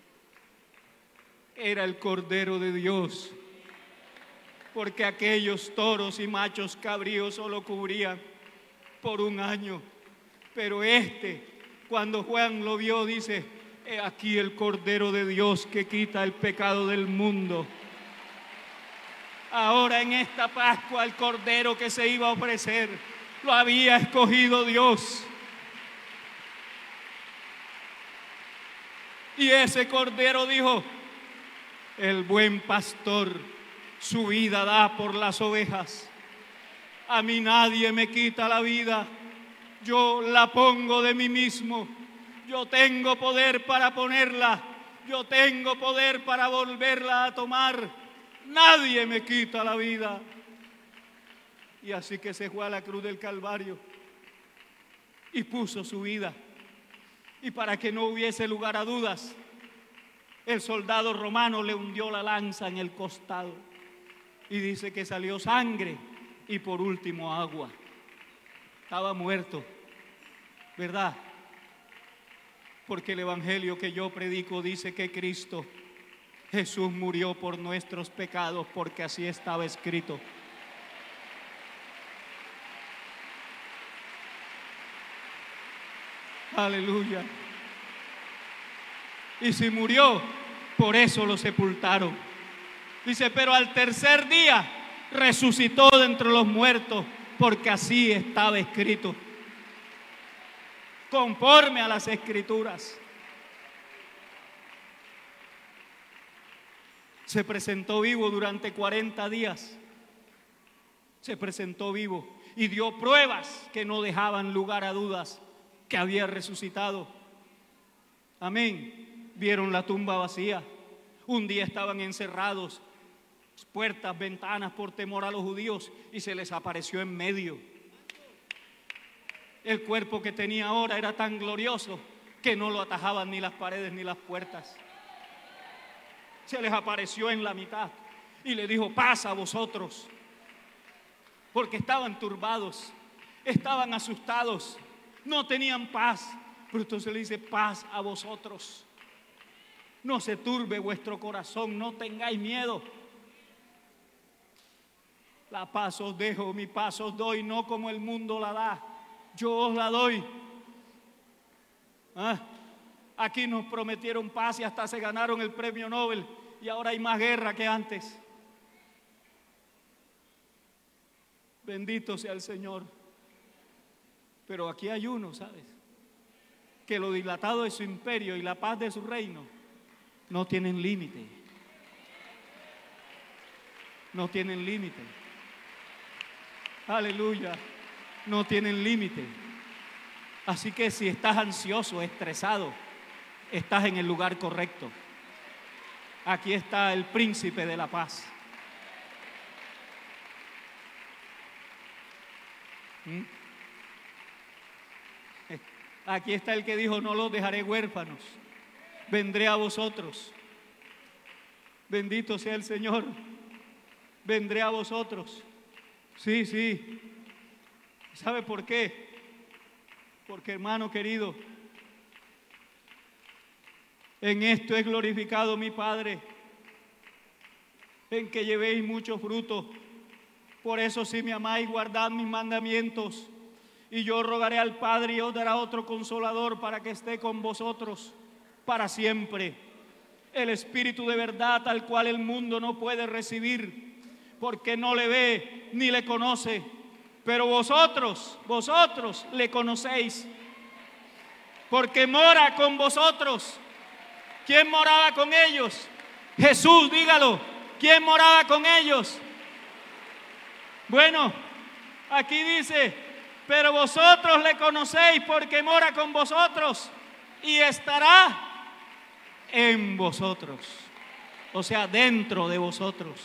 Era el Cordero de Dios, porque aquellos toros y machos cabríos solo cubrían por un año. Pero cuando Juan lo vio, dice: he aquí el Cordero de Dios que quita el pecado del mundo. Ahora en esta Pascua el Cordero que se iba a ofrecer lo había escogido Dios. Y ese Cordero dijo: el buen pastor su vida da por las ovejas. A mí nadie me quita la vida, yo la pongo de mí mismo. Yo tengo poder para ponerla, yo tengo poder para volverla a tomar. Nadie me quita la vida. Y así que se fue a la cruz del Calvario y puso su vida. Y para que no hubiese lugar a dudas, el soldado romano le hundió la lanza en el costado y dice que salió sangre y por último agua. Estaba muerto, ¿verdad? Porque el evangelio que yo predico dice que Cristo Jesús murió por nuestros pecados, porque así estaba escrito. Aleluya. Y si murió, por eso lo sepultaron. Dice: pero al tercer día resucitó de entre los muertos, porque así estaba escrito, conforme a las Escrituras. Se presentó vivo durante 40 días. Se presentó vivo y dio pruebas que no dejaban lugar a dudas que había resucitado. Amén. Vieron la tumba vacía. Un día estaban encerrados, puertas, ventanas, por temor a los judíos, y se les apareció en medio. El cuerpo que tenía ahora era tan glorioso que no lo atajaban ni las paredes ni las puertas. Se les apareció en la mitad y le dijo: paz a vosotros. Porque estaban turbados, estaban asustados, no tenían paz. Pero entonces le dice: paz a vosotros. No se turbe vuestro corazón, no tengáis miedo. La paz os dejo, mi paz os doy, no como el mundo la da, yo os la doy. Aquí nos prometieron paz y hasta se ganaron el premio Nobel, y ahora hay más guerra que antes. Bendito sea el Señor. Pero aquí hay uno, ¿sabes?, que lo dilatado de su imperio y la paz de su reino no tienen límite. No tienen límite. Aleluya. No tienen límite. Así que si estás ansioso, estresado, estás en el lugar correcto. Aquí está el príncipe de la paz. Aquí está el que dijo: no los dejaré huérfanos, vendré a vosotros. Bendito sea el Señor. Vendré a vosotros. Sí, sí. ¿Sabe por qué? Porque, hermano querido, en esto es glorificado mi Padre, en que llevéis mucho fruto. Por eso, si me amáis, guardad mis mandamientos. Y yo rogaré al Padre y os dará otro consolador para que esté con vosotros para siempre. El Espíritu de verdad, al cual el mundo no puede recibir, porque no le ve ni le conoce. Pero vosotros le conocéis, porque mora con vosotros. ¿Quién moraba con ellos? Jesús, dígalo. ¿Quién moraba con ellos? Bueno, aquí dice, pero vosotros le conocéis porque mora con vosotros y estará en vosotros. O sea, dentro de vosotros.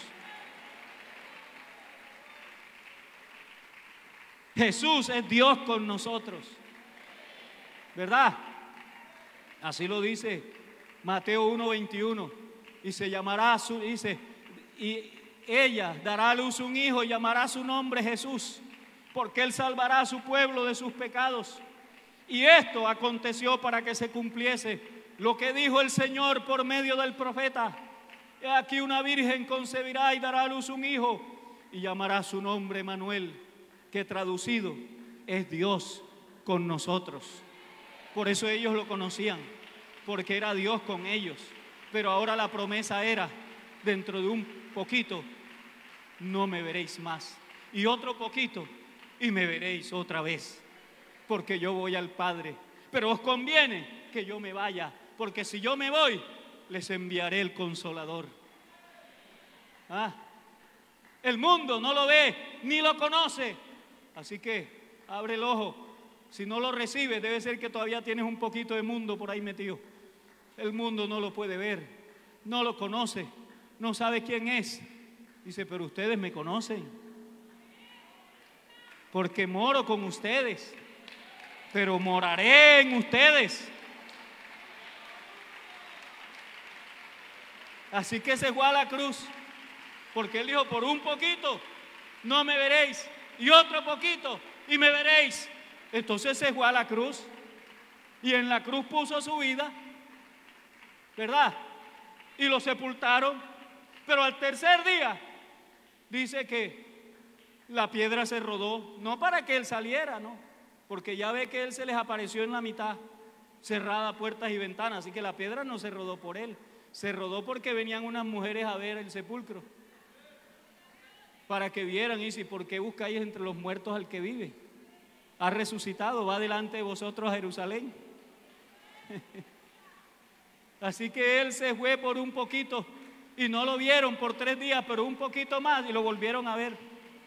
Jesús es Dios con nosotros, ¿verdad? Así lo dice Mateo 1:21. Y se llamará dice, y ella dará a luz un hijo y llamará su nombre Jesús, porque él salvará a su pueblo de sus pecados. Y esto aconteció para que se cumpliese lo que dijo el Señor por medio del profeta: he aquí una virgen concebirá y dará a luz un hijo y llamará su nombre Emmanuel, que traducido es Dios con nosotros. Por eso ellos lo conocían, porque era Dios con ellos. Pero ahora la promesa era, dentro de un poquito no me veréis más, y otro poquito y me veréis otra vez, porque yo voy al Padre. Pero os conviene que yo me vaya, porque si yo me voy, les enviaré el Consolador. El mundo no lo ve ni lo conoce, así que abre el ojo. Si no lo recibes, debe ser que todavía tienes un poquito de mundo por ahí metido. El mundo no lo puede ver, no lo conoce, no sabe quién es. Dice, pero ustedes me conocen, porque moro con ustedes, pero moraré en ustedes. Así que se fue a la cruz, porque él dijo, por un poquito no me veréis, y otro poquito y me veréis. Entonces se fue a la cruz, y en la cruz puso su vida, ¿verdad? Y lo sepultaron. Pero al tercer día dice que la piedra se rodó, no para que él saliera, no, porque ya ve que él se les apareció en la mitad, cerrada puertas y ventanas, así que la piedra no se rodó por él, se rodó porque venían unas mujeres a ver el sepulcro, para que vieran. Y dice, ¿por qué buscáis entre los muertos al que vive? Ha resucitado, va delante de vosotros a Jerusalén. Así que él se fue por un poquito y no lo vieron por 3 días, pero un poquito más y lo volvieron a ver.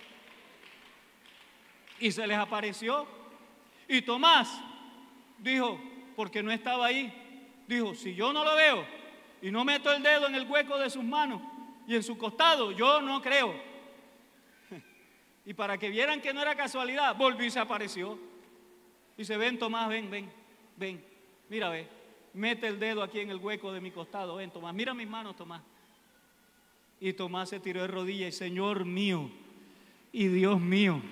Y se les apareció. Y Tomás dijo, porque no estaba ahí, dijo, si yo no lo veo y no meto el dedo en el hueco de sus manos y en su costado, yo no creo. Y para que vieran que no era casualidad, volvió y se apareció. Dice, ven Tomás, ven, mira, ve, mete el dedo aquí en el hueco de mi costado, ven Tomás, mira mis manos Tomás. Y Tomás se tiró de rodillas y, Señor mío y Dios mío.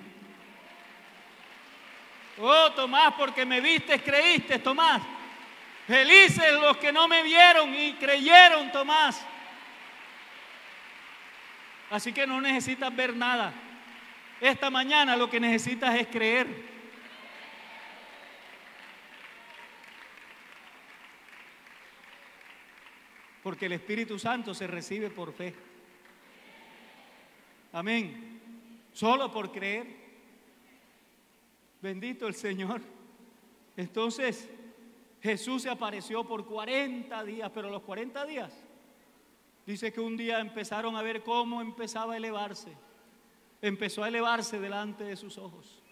Oh Tomás, porque me viste, creíste Tomás. Felices los que no me vieron y creyeron, Tomás. Así que no necesitas ver nada. Esta mañana lo que necesitas es creer. Porque el Espíritu Santo se recibe por fe. Amén. Solo por creer. Bendito el Señor. Entonces, Jesús se apareció por 40 días, pero los 40 días, dice que un día empezaron a ver cómo empezaba a elevarse. Empezó a elevarse delante de sus ojos.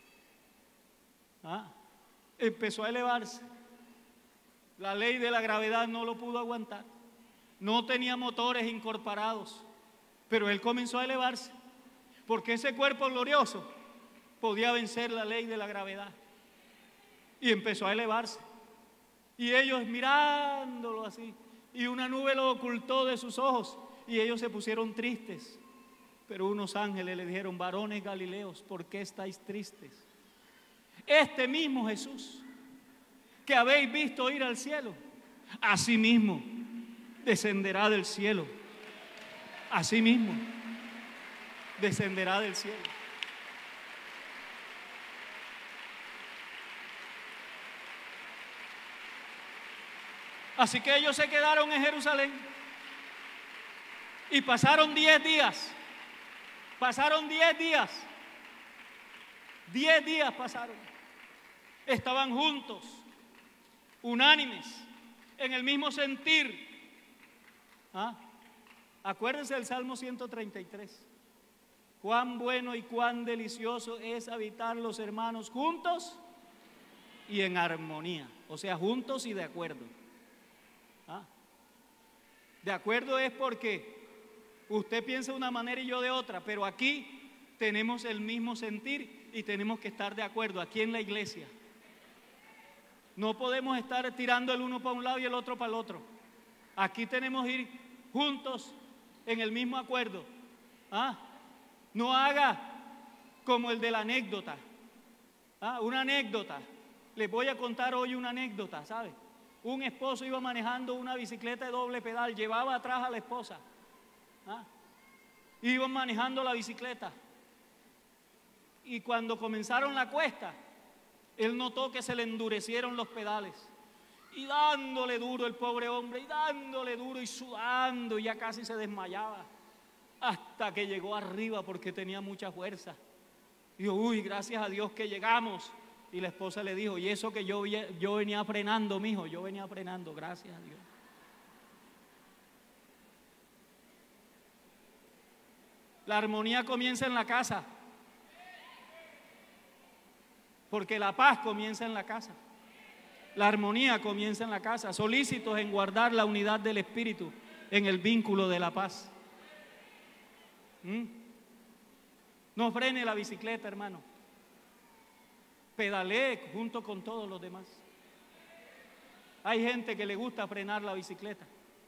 Empezó a elevarse. La ley de la gravedad no lo pudo aguantar. No tenía motores incorporados, pero él comenzó a elevarse, porque ese cuerpo glorioso podía vencer la ley de la gravedad. Y empezó a elevarse. Y ellos mirándolo así, y una nube lo ocultó de sus ojos, y ellos se pusieron tristes. Pero unos ángeles le dijeron, varones galileos, ¿por qué estáis tristes? Este mismo Jesús que habéis visto ir al cielo, así mismo descenderá del cielo. Así mismo descenderá del cielo. Así que ellos se quedaron en Jerusalén y pasaron 10 días. Pasaron 10 días. 10 días pasaron. Estaban juntos. unánimes, en el mismo sentir. Acuérdense del Salmo 133. Cuán bueno y cuán delicioso es habitar los hermanos juntos y en armonía, o sea, juntos y de acuerdo. De acuerdo es porque usted piensa de una manera y yo de otra, pero aquí tenemos el mismo sentir y tenemos que estar de acuerdo, aquí en la iglesia. No podemos estar tirando el uno para un lado y el otro para el otro. Aquí tenemos que ir juntos en el mismo acuerdo. No haga como el de la anécdota. Una anécdota. Les voy a contar hoy una anécdota, ¿sabe? Un esposo iba manejando una bicicleta de doble pedal, llevaba atrás a la esposa. Iban manejando la bicicleta. Y cuando comenzaron la cuesta, él notó que se le endurecieron los pedales. Y dándole duro el pobre hombre, y dándole duro y sudando, y ya casi se desmayaba. Hasta que llegó arriba porque tenía mucha fuerza. Dijo, uy, gracias a Dios que llegamos. Y la esposa le dijo, y eso que yo venía frenando, mijo, yo venía frenando, gracias a Dios. La armonía comienza en la casa. Porque la paz comienza en la casa. La armonía comienza en la casa. Solícitos en guardar la unidad del Espíritu en el vínculo de la paz. No frene la bicicleta, hermano. Pedalee junto con todos los demás. Hay gente que le gusta frenar la bicicleta.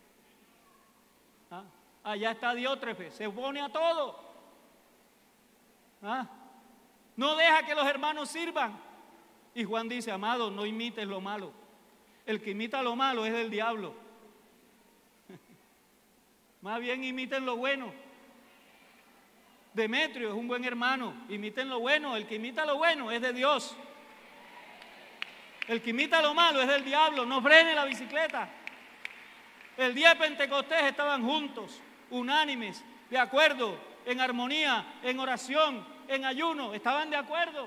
Allá está Diótrefes, se opone a todo. No deja que los hermanos sirvan. Y Juan dice, amado, no imites lo malo. El que imita lo malo es del diablo. Más bien imiten lo bueno. Demetrio es un buen hermano, imiten lo bueno. El que imita lo bueno es de Dios. El que imita lo malo es del diablo. No frene la bicicleta. El día de Pentecostés estaban juntos, unánimes, de acuerdo, en armonía, en oración, en ayuno, estaban de acuerdo.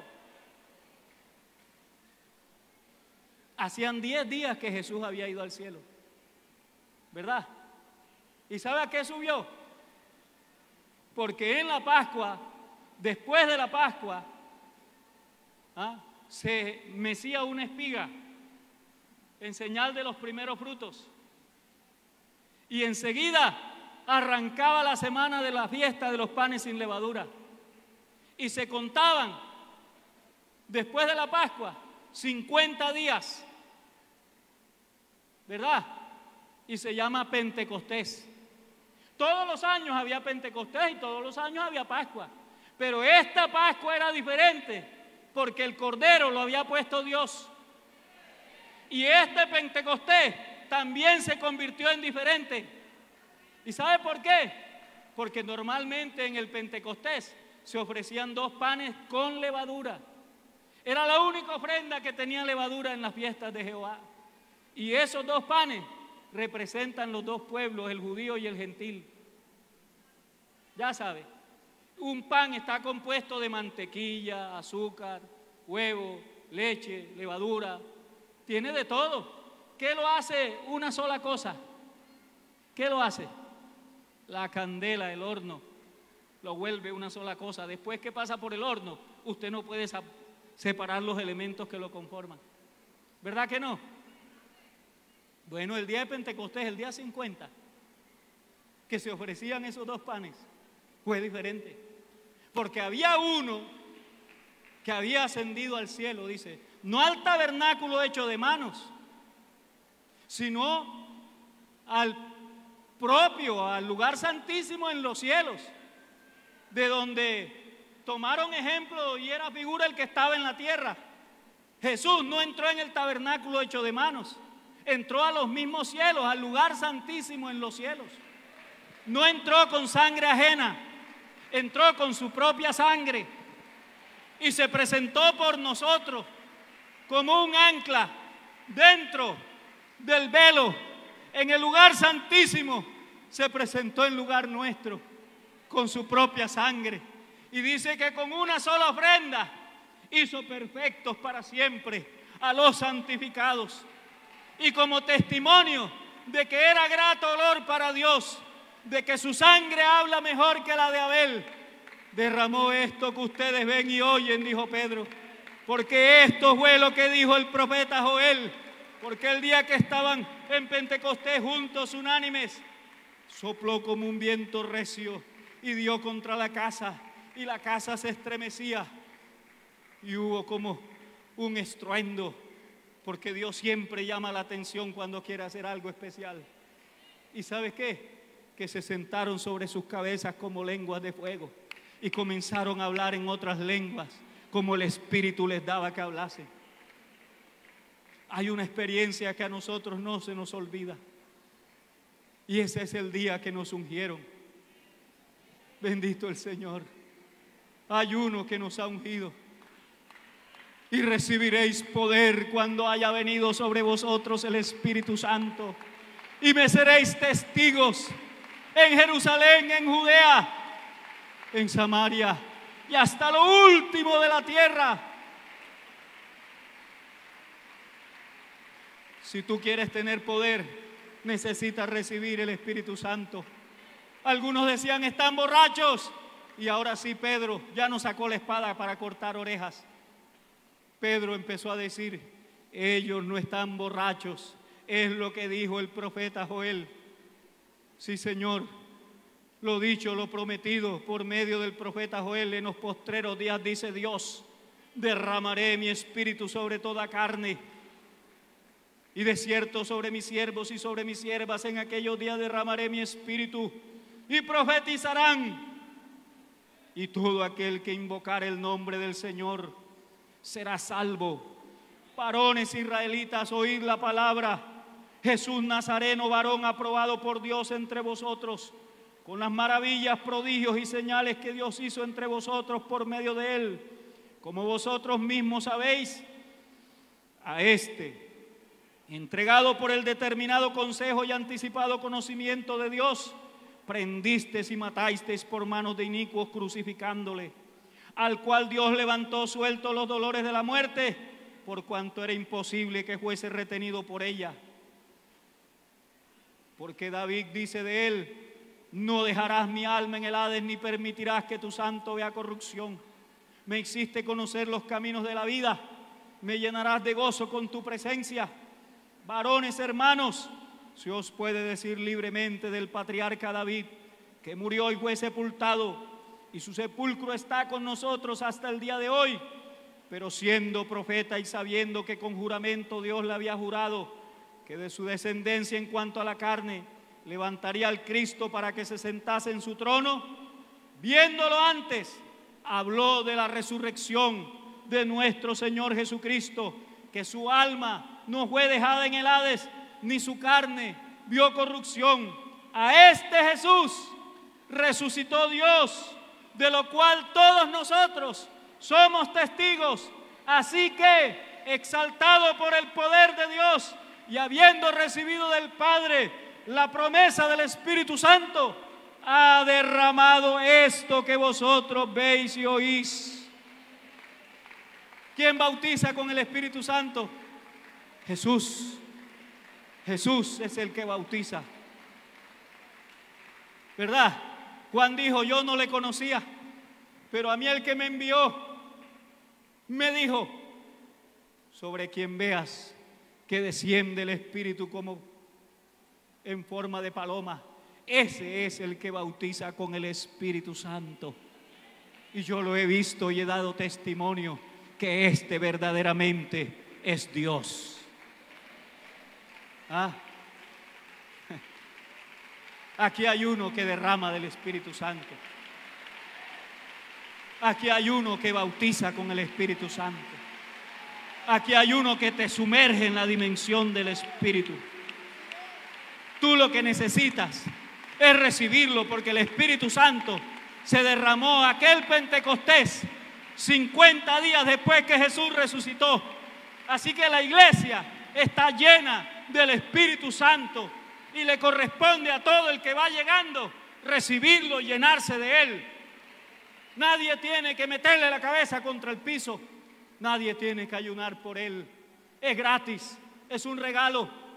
Hacían 10 días que Jesús había ido al cielo, ¿verdad? ¿Y sabe a qué subió? Porque en la Pascua, después de la Pascua, se mecía una espiga en señal de los primeros frutos. Y enseguida arrancaba la semana de la fiesta de los panes sin levadura. Y se contaban, después de la Pascua, 50 días, ¿verdad? Y se llama Pentecostés. Todos los años había Pentecostés y todos los años había Pascua. Pero esta Pascua era diferente porque el Cordero lo había puesto Dios. Y este Pentecostés también se convirtió en diferente. ¿Y sabe por qué? Porque normalmente en el Pentecostés se ofrecían 2 panes con levadura. Era la única ofrenda que tenía levadura en las fiestas de Jehová. Y esos 2 panes representan los 2 pueblos, el judío y el gentil. Ya sabe, un pan está compuesto de mantequilla, azúcar, huevo, leche, levadura. Tiene de todo. ¿Qué lo hace una sola cosa? ¿Qué lo hace? La candela, el horno, lo vuelve una sola cosa. Después que pasa por el horno, usted no puede separar los elementos que lo conforman. ¿Verdad que no? Bueno, el día de Pentecostés, el día 50, que se ofrecían esos 2 panes, fue diferente. Porque había uno que había ascendido al cielo, dice, no al tabernáculo hecho de manos, sino al lugar santísimo en los cielos, de donde tomaron ejemplo y era figura el que estaba en la tierra. Jesús no entró en el tabernáculo hecho de manos, entró a los mismos cielos, al lugar santísimo en los cielos. No entró con sangre ajena, entró con su propia sangre y se presentó por nosotros como un ancla dentro del velo. En el lugar santísimo se presentó en lugar nuestro con su propia sangre. Y dice que con una sola ofrenda hizo perfectos para siempre a los santificados. y como testimonio de que era grato olor para Dios, de que su sangre habla mejor que la de Abel, derramó esto que ustedes ven y oyen, dijo Pedro, porque esto fue lo que dijo el profeta Joel, porque el día que estaban en Pentecostés juntos, unánimes, sopló como un viento recio y dio contra la casa, y la casa se estremecía, y hubo como un estruendo, porque Dios siempre llama la atención cuando quiere hacer algo especial. ¿Y sabes qué? Que se sentaron sobre sus cabezas como lenguas de fuego y comenzaron a hablar en otras lenguas, como el Espíritu les daba que hablasen. Hay una experiencia que a nosotros no se nos olvida, y ese es el día que nos ungieron. Bendito el Señor. Hay uno que nos ha ungido. Y recibiréis poder cuando haya venido sobre vosotros el Espíritu Santo. Y me seréis testigos en Jerusalén, en Judea, en Samaria y hasta lo último de la tierra. Si tú quieres tener poder, necesitas recibir el Espíritu Santo. Algunos decían, están borrachos. Y ahora sí, Pedro ya no sacó la espada para cortar orejas. Pedro empezó a decir, ellos no están borrachos, es lo que dijo el profeta Joel. Sí, Señor, lo dicho, lo prometido por medio del profeta Joel, en los postreros días dice Dios, derramaré mi espíritu sobre toda carne, y de cierto sobre mis siervos y sobre mis siervas en aquellos días derramaré mi espíritu, y profetizarán, y todo aquel que invocar el nombre del Señor será salvo. Varones israelitas, oíd la palabra. Jesús Nazareno, varón aprobado por Dios entre vosotros, con las maravillas, prodigios y señales que Dios hizo entre vosotros por medio de él, como vosotros mismos sabéis. A este, entregado por el determinado consejo y anticipado conocimiento de Dios, prendisteis y matasteis por manos de inicuos, crucificándole, al cual Dios levantó suelto los dolores de la muerte, por cuanto era imposible que fuese retenido por ella. Porque David dice de él, no dejarás mi alma en el Hades, ni permitirás que tu santo vea corrupción. Me hiciste conocer los caminos de la vida, me llenarás de gozo con tu presencia. Varones, hermanos, se os puede decir libremente del patriarca David, que murió y fue sepultado, y su sepulcro está con nosotros hasta el día de hoy, pero siendo profeta y sabiendo que con juramento Dios le había jurado que de su descendencia en cuanto a la carne levantaría al Cristo para que se sentase en su trono, viéndolo antes, habló de la resurrección de nuestro Señor Jesucristo, que su alma no fue dejada en el Hades, ni su carne vio corrupción. A este Jesús resucitó Dios, de lo cual todos nosotros somos testigos. Así que, exaltado por el poder de Dios y habiendo recibido del Padre la promesa del Espíritu Santo, ha derramado esto que vosotros veis y oís. ¿Quién bautiza con el Espíritu Santo? Jesús. Jesús es el que bautiza, ¿verdad? Juan dijo, yo no le conocía, pero a mí el que me envió me dijo, sobre quien veas que desciende el Espíritu como en forma de paloma, ese es el que bautiza con el Espíritu Santo. Y yo lo he visto y he dado testimonio que este verdaderamente es Dios. Aquí hay uno que derrama del Espíritu Santo. Aquí hay uno que bautiza con el Espíritu Santo. Aquí hay uno que te sumerge en la dimensión del Espíritu. Tú lo que necesitas es recibirlo, porque el Espíritu Santo se derramó aquel Pentecostés 50 días después que Jesús resucitó. Así que la iglesia está llena del Espíritu Santo y le corresponde a todo el que va llegando recibirlo y llenarse de él. Nadie tiene que meterle la cabeza contra el piso, nadie tiene que ayunar por él. Es gratis, es un regalo.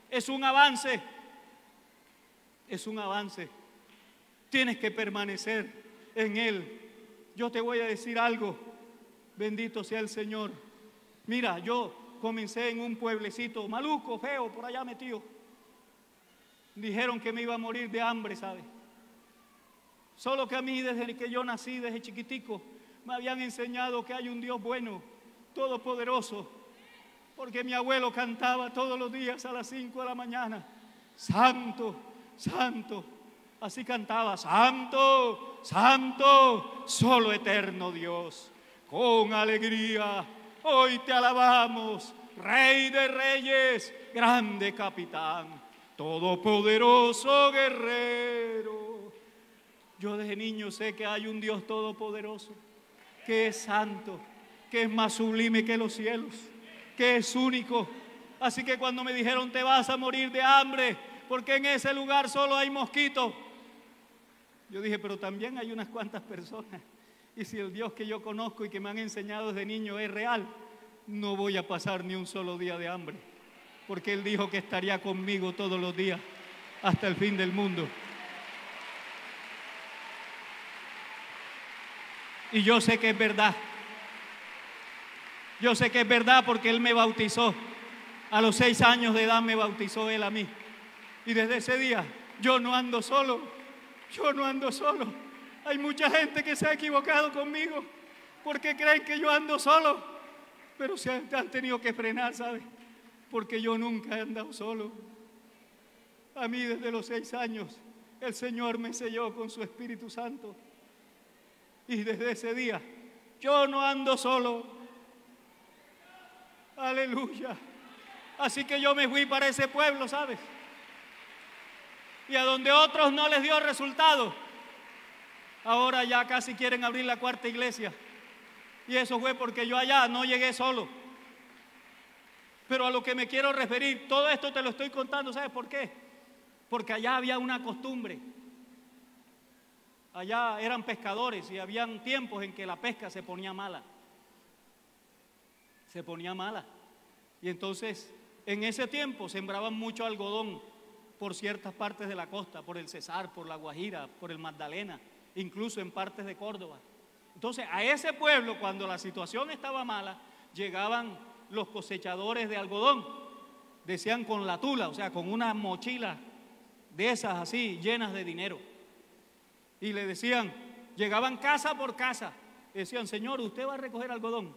Es un avance. Es un avance. Tienes que permanecer en Él. Yo te voy a decir algo. Bendito sea el Señor. Mira, yo comencé en un pueblecito maluco, feo, por allá metido. Dijeron que me iba a morir de hambre, ¿sabes? Solo que a mí, desde que yo nací, desde chiquitico, me habían enseñado que hay un Dios bueno, todopoderoso. Porque mi abuelo cantaba todos los días a las 5 de la mañana. Santo, santo. Así cantaba, santo, santo, solo eterno Dios. Con alegría hoy te alabamos, Rey de reyes, grande capitán, todopoderoso guerrero. Yo desde niño sé que hay un Dios todopoderoso, que es santo, que es más sublime que los cielos, que es único. Así que cuando me dijeron te vas a morir de hambre porque en ese lugar solo hay mosquitos, yo dije, pero también hay unas cuantas personas. Y si el Dios que yo conozco y que me han enseñado desde niño es real, no voy a pasar ni un solo día de hambre, porque Él dijo que estaría conmigo todos los días hasta el fin del mundo. Y yo sé que es verdad. Yo sé que es verdad porque Él me bautizó. A los 6 años de edad me bautizó Él a mí. Y desde ese día yo no ando solo. Yo no ando solo. Hay mucha gente que se ha equivocado conmigo porque creen que yo ando solo. Pero se han tenido que frenar, ¿sabes? Porque yo nunca he andado solo. A mí desde los 6 años el Señor me selló con su Espíritu Santo. Y desde ese día yo no ando solo. Aleluya. Así que yo me fui para ese pueblo, ¿sabes? Y a donde otros no les dio resultado, ahora ya casi quieren abrir la 4ª iglesia. Y eso fue porque yo allá no llegué solo. Pero a lo que me quiero referir, todo esto te lo estoy contando, ¿sabes por qué? Porque allá había una costumbre. Allá eran pescadores y habían tiempos en que la pesca se ponía mala. Se ponía mala. Y entonces, en ese tiempo sembraban mucho algodón por ciertas partes de la costa, por el Cesar, por la Guajira, por el Magdalena, incluso en partes de Córdoba. Entonces, a ese pueblo, cuando la situación estaba mala, llegaban los cosechadores de algodón, decían con la tula, o sea, con una mochila de esas así, llenas de dinero. Y le decían, llegaban casa por casa, decían, señor, ¿usted va a recoger algodón?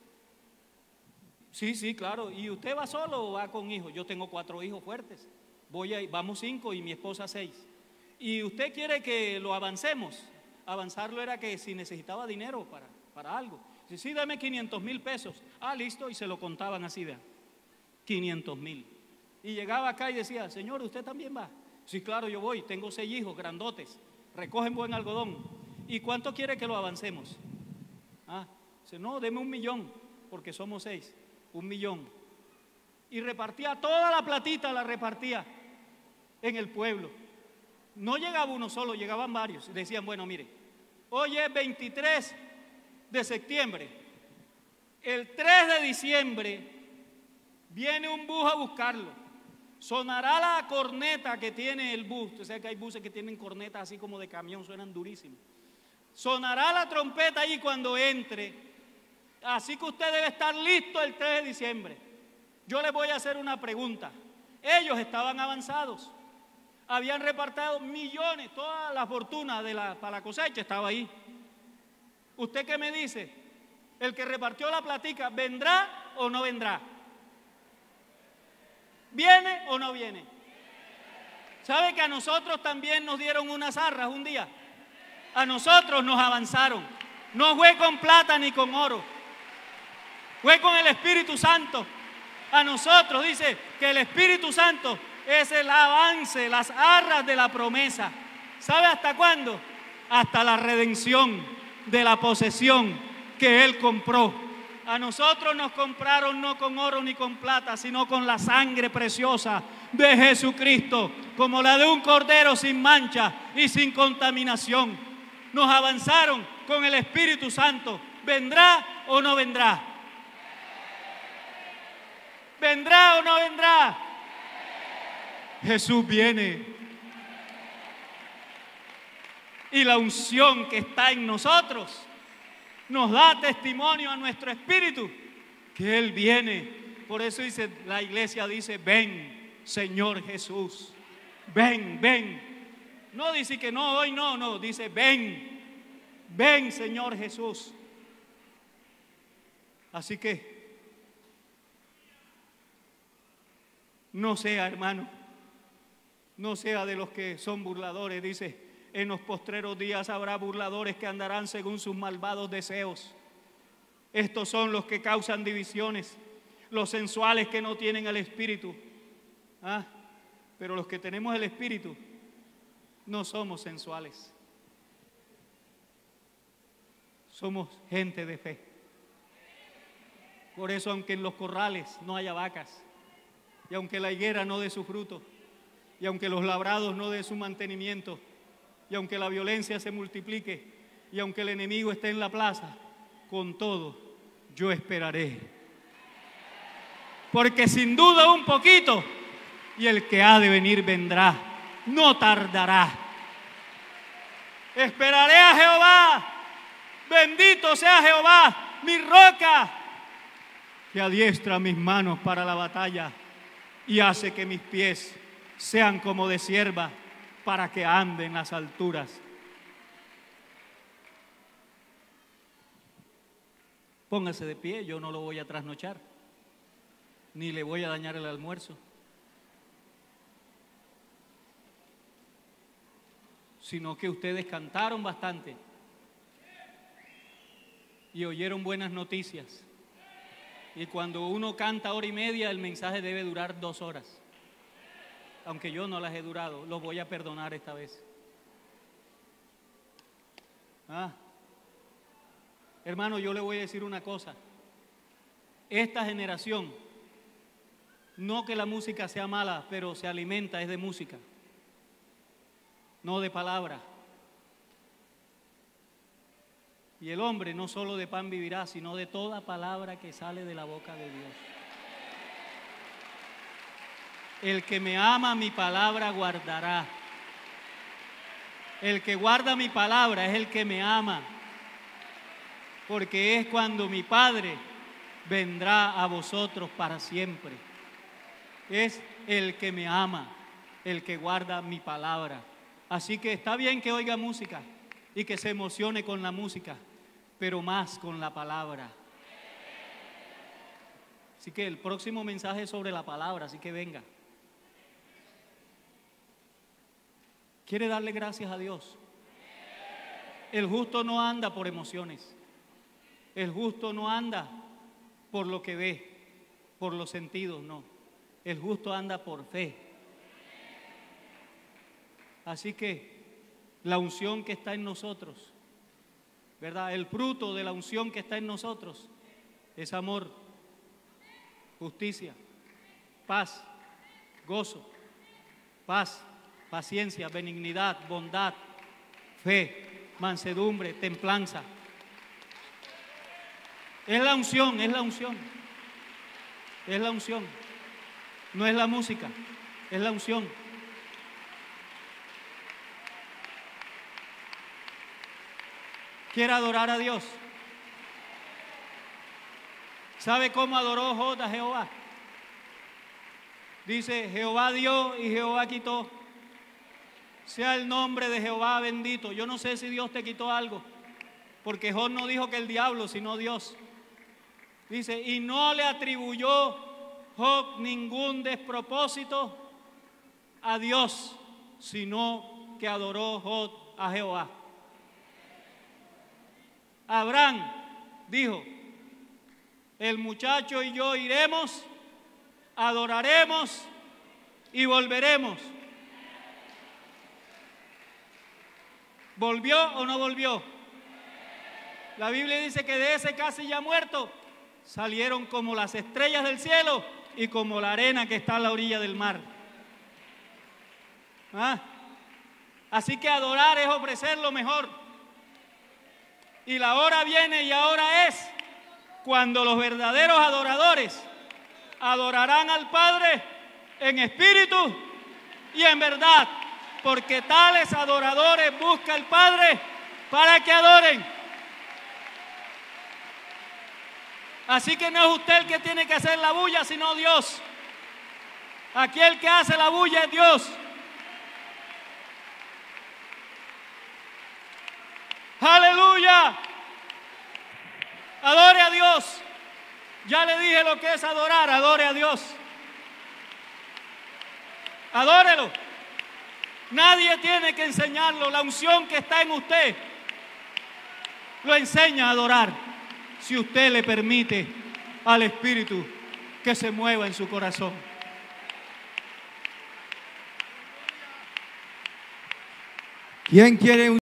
Sí, sí, claro. ¿Y usted va solo o va con hijos? Yo tengo 4 hijos fuertes. Vamos 5 y mi esposa 6. ¿Y usted quiere que lo avancemos? Avanzarlo era que si necesitaba dinero para algo. Dice, sí, dame 500,000 pesos. Ah, listo, y se lo contaban así, vean. 500,000. Y llegaba acá y decía, señor, ¿usted también va? Sí, claro, yo voy, tengo 6 hijos grandotes, recogen buen algodón. ¿Y cuánto quiere que lo avancemos? Ah, dice, no, deme 1,000,000, porque somos 6, 1,000,000. Y repartía toda la platita, la repartía en el pueblo. No llegaba uno solo, llegaban varios. Decían, bueno, mire, hoy es 23 de septiembre. El 3 de diciembre viene un bus a buscarlo. Sonará la corneta que tiene el bus. Usted sabe que hay buses que tienen cornetas así como de camión, suenan durísimos. Sonará la trompeta ahí cuando entre. Así que usted debe estar listo el 3 de diciembre. Yo les voy a hacer una pregunta. Ellos estaban avanzados. Habían repartido millones, toda la fortuna para la cosecha estaba ahí. ¿Usted qué me dice? El que repartió la platica, ¿vendrá o no vendrá? ¿Viene o no viene? ¿Sabe que a nosotros también nos dieron unas arras un día? A nosotros nos avanzaron. No fue con plata ni con oro. Fue con el Espíritu Santo. A nosotros dice que el Espíritu Santo es el avance, las arras de la promesa. ¿Sabe hasta cuándo? Hasta la redención de la posesión que Él compró. A nosotros nos compraron no con oro ni con plata, sino con la sangre preciosa de Jesucristo, como la de un cordero sin mancha y sin contaminación. Nos avanzaron con el Espíritu Santo. ¿Vendrá o no vendrá? ¿Vendrá o no vendrá? Jesús viene. Y la unción que está en nosotros nos da testimonio a nuestro espíritu que Él viene. Por eso dice, la iglesia dice, ven, Señor Jesús. Ven, ven. No dice que no, hoy no, no. Dice, ven, ven, Señor Jesús. Así que, no sea, hermano, no sea de los que son burladores. Dice, en los postreros días habrá burladores que andarán según sus malvados deseos. Estos son los que causan divisiones, los sensuales que no tienen el Espíritu. Pero los que tenemos el Espíritu no somos sensuales. Somos gente de fe. Por eso, aunque en los corrales no haya vacas, y aunque la higuera no dé su fruto, y aunque los labrados no dé su mantenimiento, y aunque la violencia se multiplique, y aunque el enemigo esté en la plaza, con todo yo esperaré. Porque sin duda un poquito, y el que ha de venir vendrá, no tardará. Esperaré a Jehová, bendito sea Jehová, mi roca, que adiestra mis manos para la batalla y hace que mis pies sean como de sierva para que ande en las alturas. Póngase de pie, yo no lo voy a trasnochar, ni le voy a dañar el almuerzo, sino que ustedes cantaron bastante y oyeron buenas noticias. Y cuando uno canta hora y media, el mensaje debe durar 2 horas. Aunque yo no las he durado, los voy a perdonar esta vez. Hermano, yo le voy a decir una cosa. Esta generación, no que la música sea mala, pero se alimenta es de música, no de palabra. Y el hombre no solo de pan vivirá, sino de toda palabra que sale de la boca de Dios. El que me ama, mi palabra guardará. El que guarda mi palabra es el que me ama, porque es cuando mi Padre vendrá a vosotros para siempre. Es el que me ama, el que guarda mi palabra. Así que está bien que oiga música y que se emocione con la música, pero más con la palabra. Así que el próximo mensaje es sobre la palabra, así que venga. ¿Quiere darle gracias a Dios? El justo no anda por emociones. El justo no anda por lo que ve, por los sentidos, no. El justo anda por fe. Así que la unción que está en nosotros, ¿verdad? El fruto de la unción que está en nosotros es amor, justicia, paz, gozo, paz, paciencia, benignidad, bondad, fe, mansedumbre, templanza. Es la unción, es la unción. Es la unción. No es la música, es la unción. ¿Quiere adorar a Dios? ¿Sabe cómo adoró Job a Jehová? Dice, Jehová dio y Jehová quitó. Sea el nombre de Jehová bendito. Yo no sé si Dios te quitó algo, porque Job no dijo que el diablo, sino Dios. Dice, y no le atribuyó Job ningún despropósito a Dios, sino que adoró Job a Jehová. Abraham dijo, el muchacho y yo iremos, adoraremos y volveremos. ¿Volvió o no volvió? La Biblia dice que de ese casi ya muerto salieron como las estrellas del cielo y como la arena que está a la orilla del mar. Así que adorar es ofrecer lo mejor. Y la hora viene y ahora es cuando los verdaderos adoradores adorarán al Padre en espíritu y en verdad, porque tales adoradores busca el Padre para que adoren. Así que no es usted el que tiene que hacer la bulla, sino Dios. Aquí el que hace la bulla es Dios. ¡Aleluya! Adore a Dios. Ya le dije lo que es adorar. Adore a Dios. Adórelo. Nadie tiene que enseñarlo. La unción que está en usted lo enseña a adorar, si usted le permite al Espíritu que se mueva en su corazón. ¿Quién quiere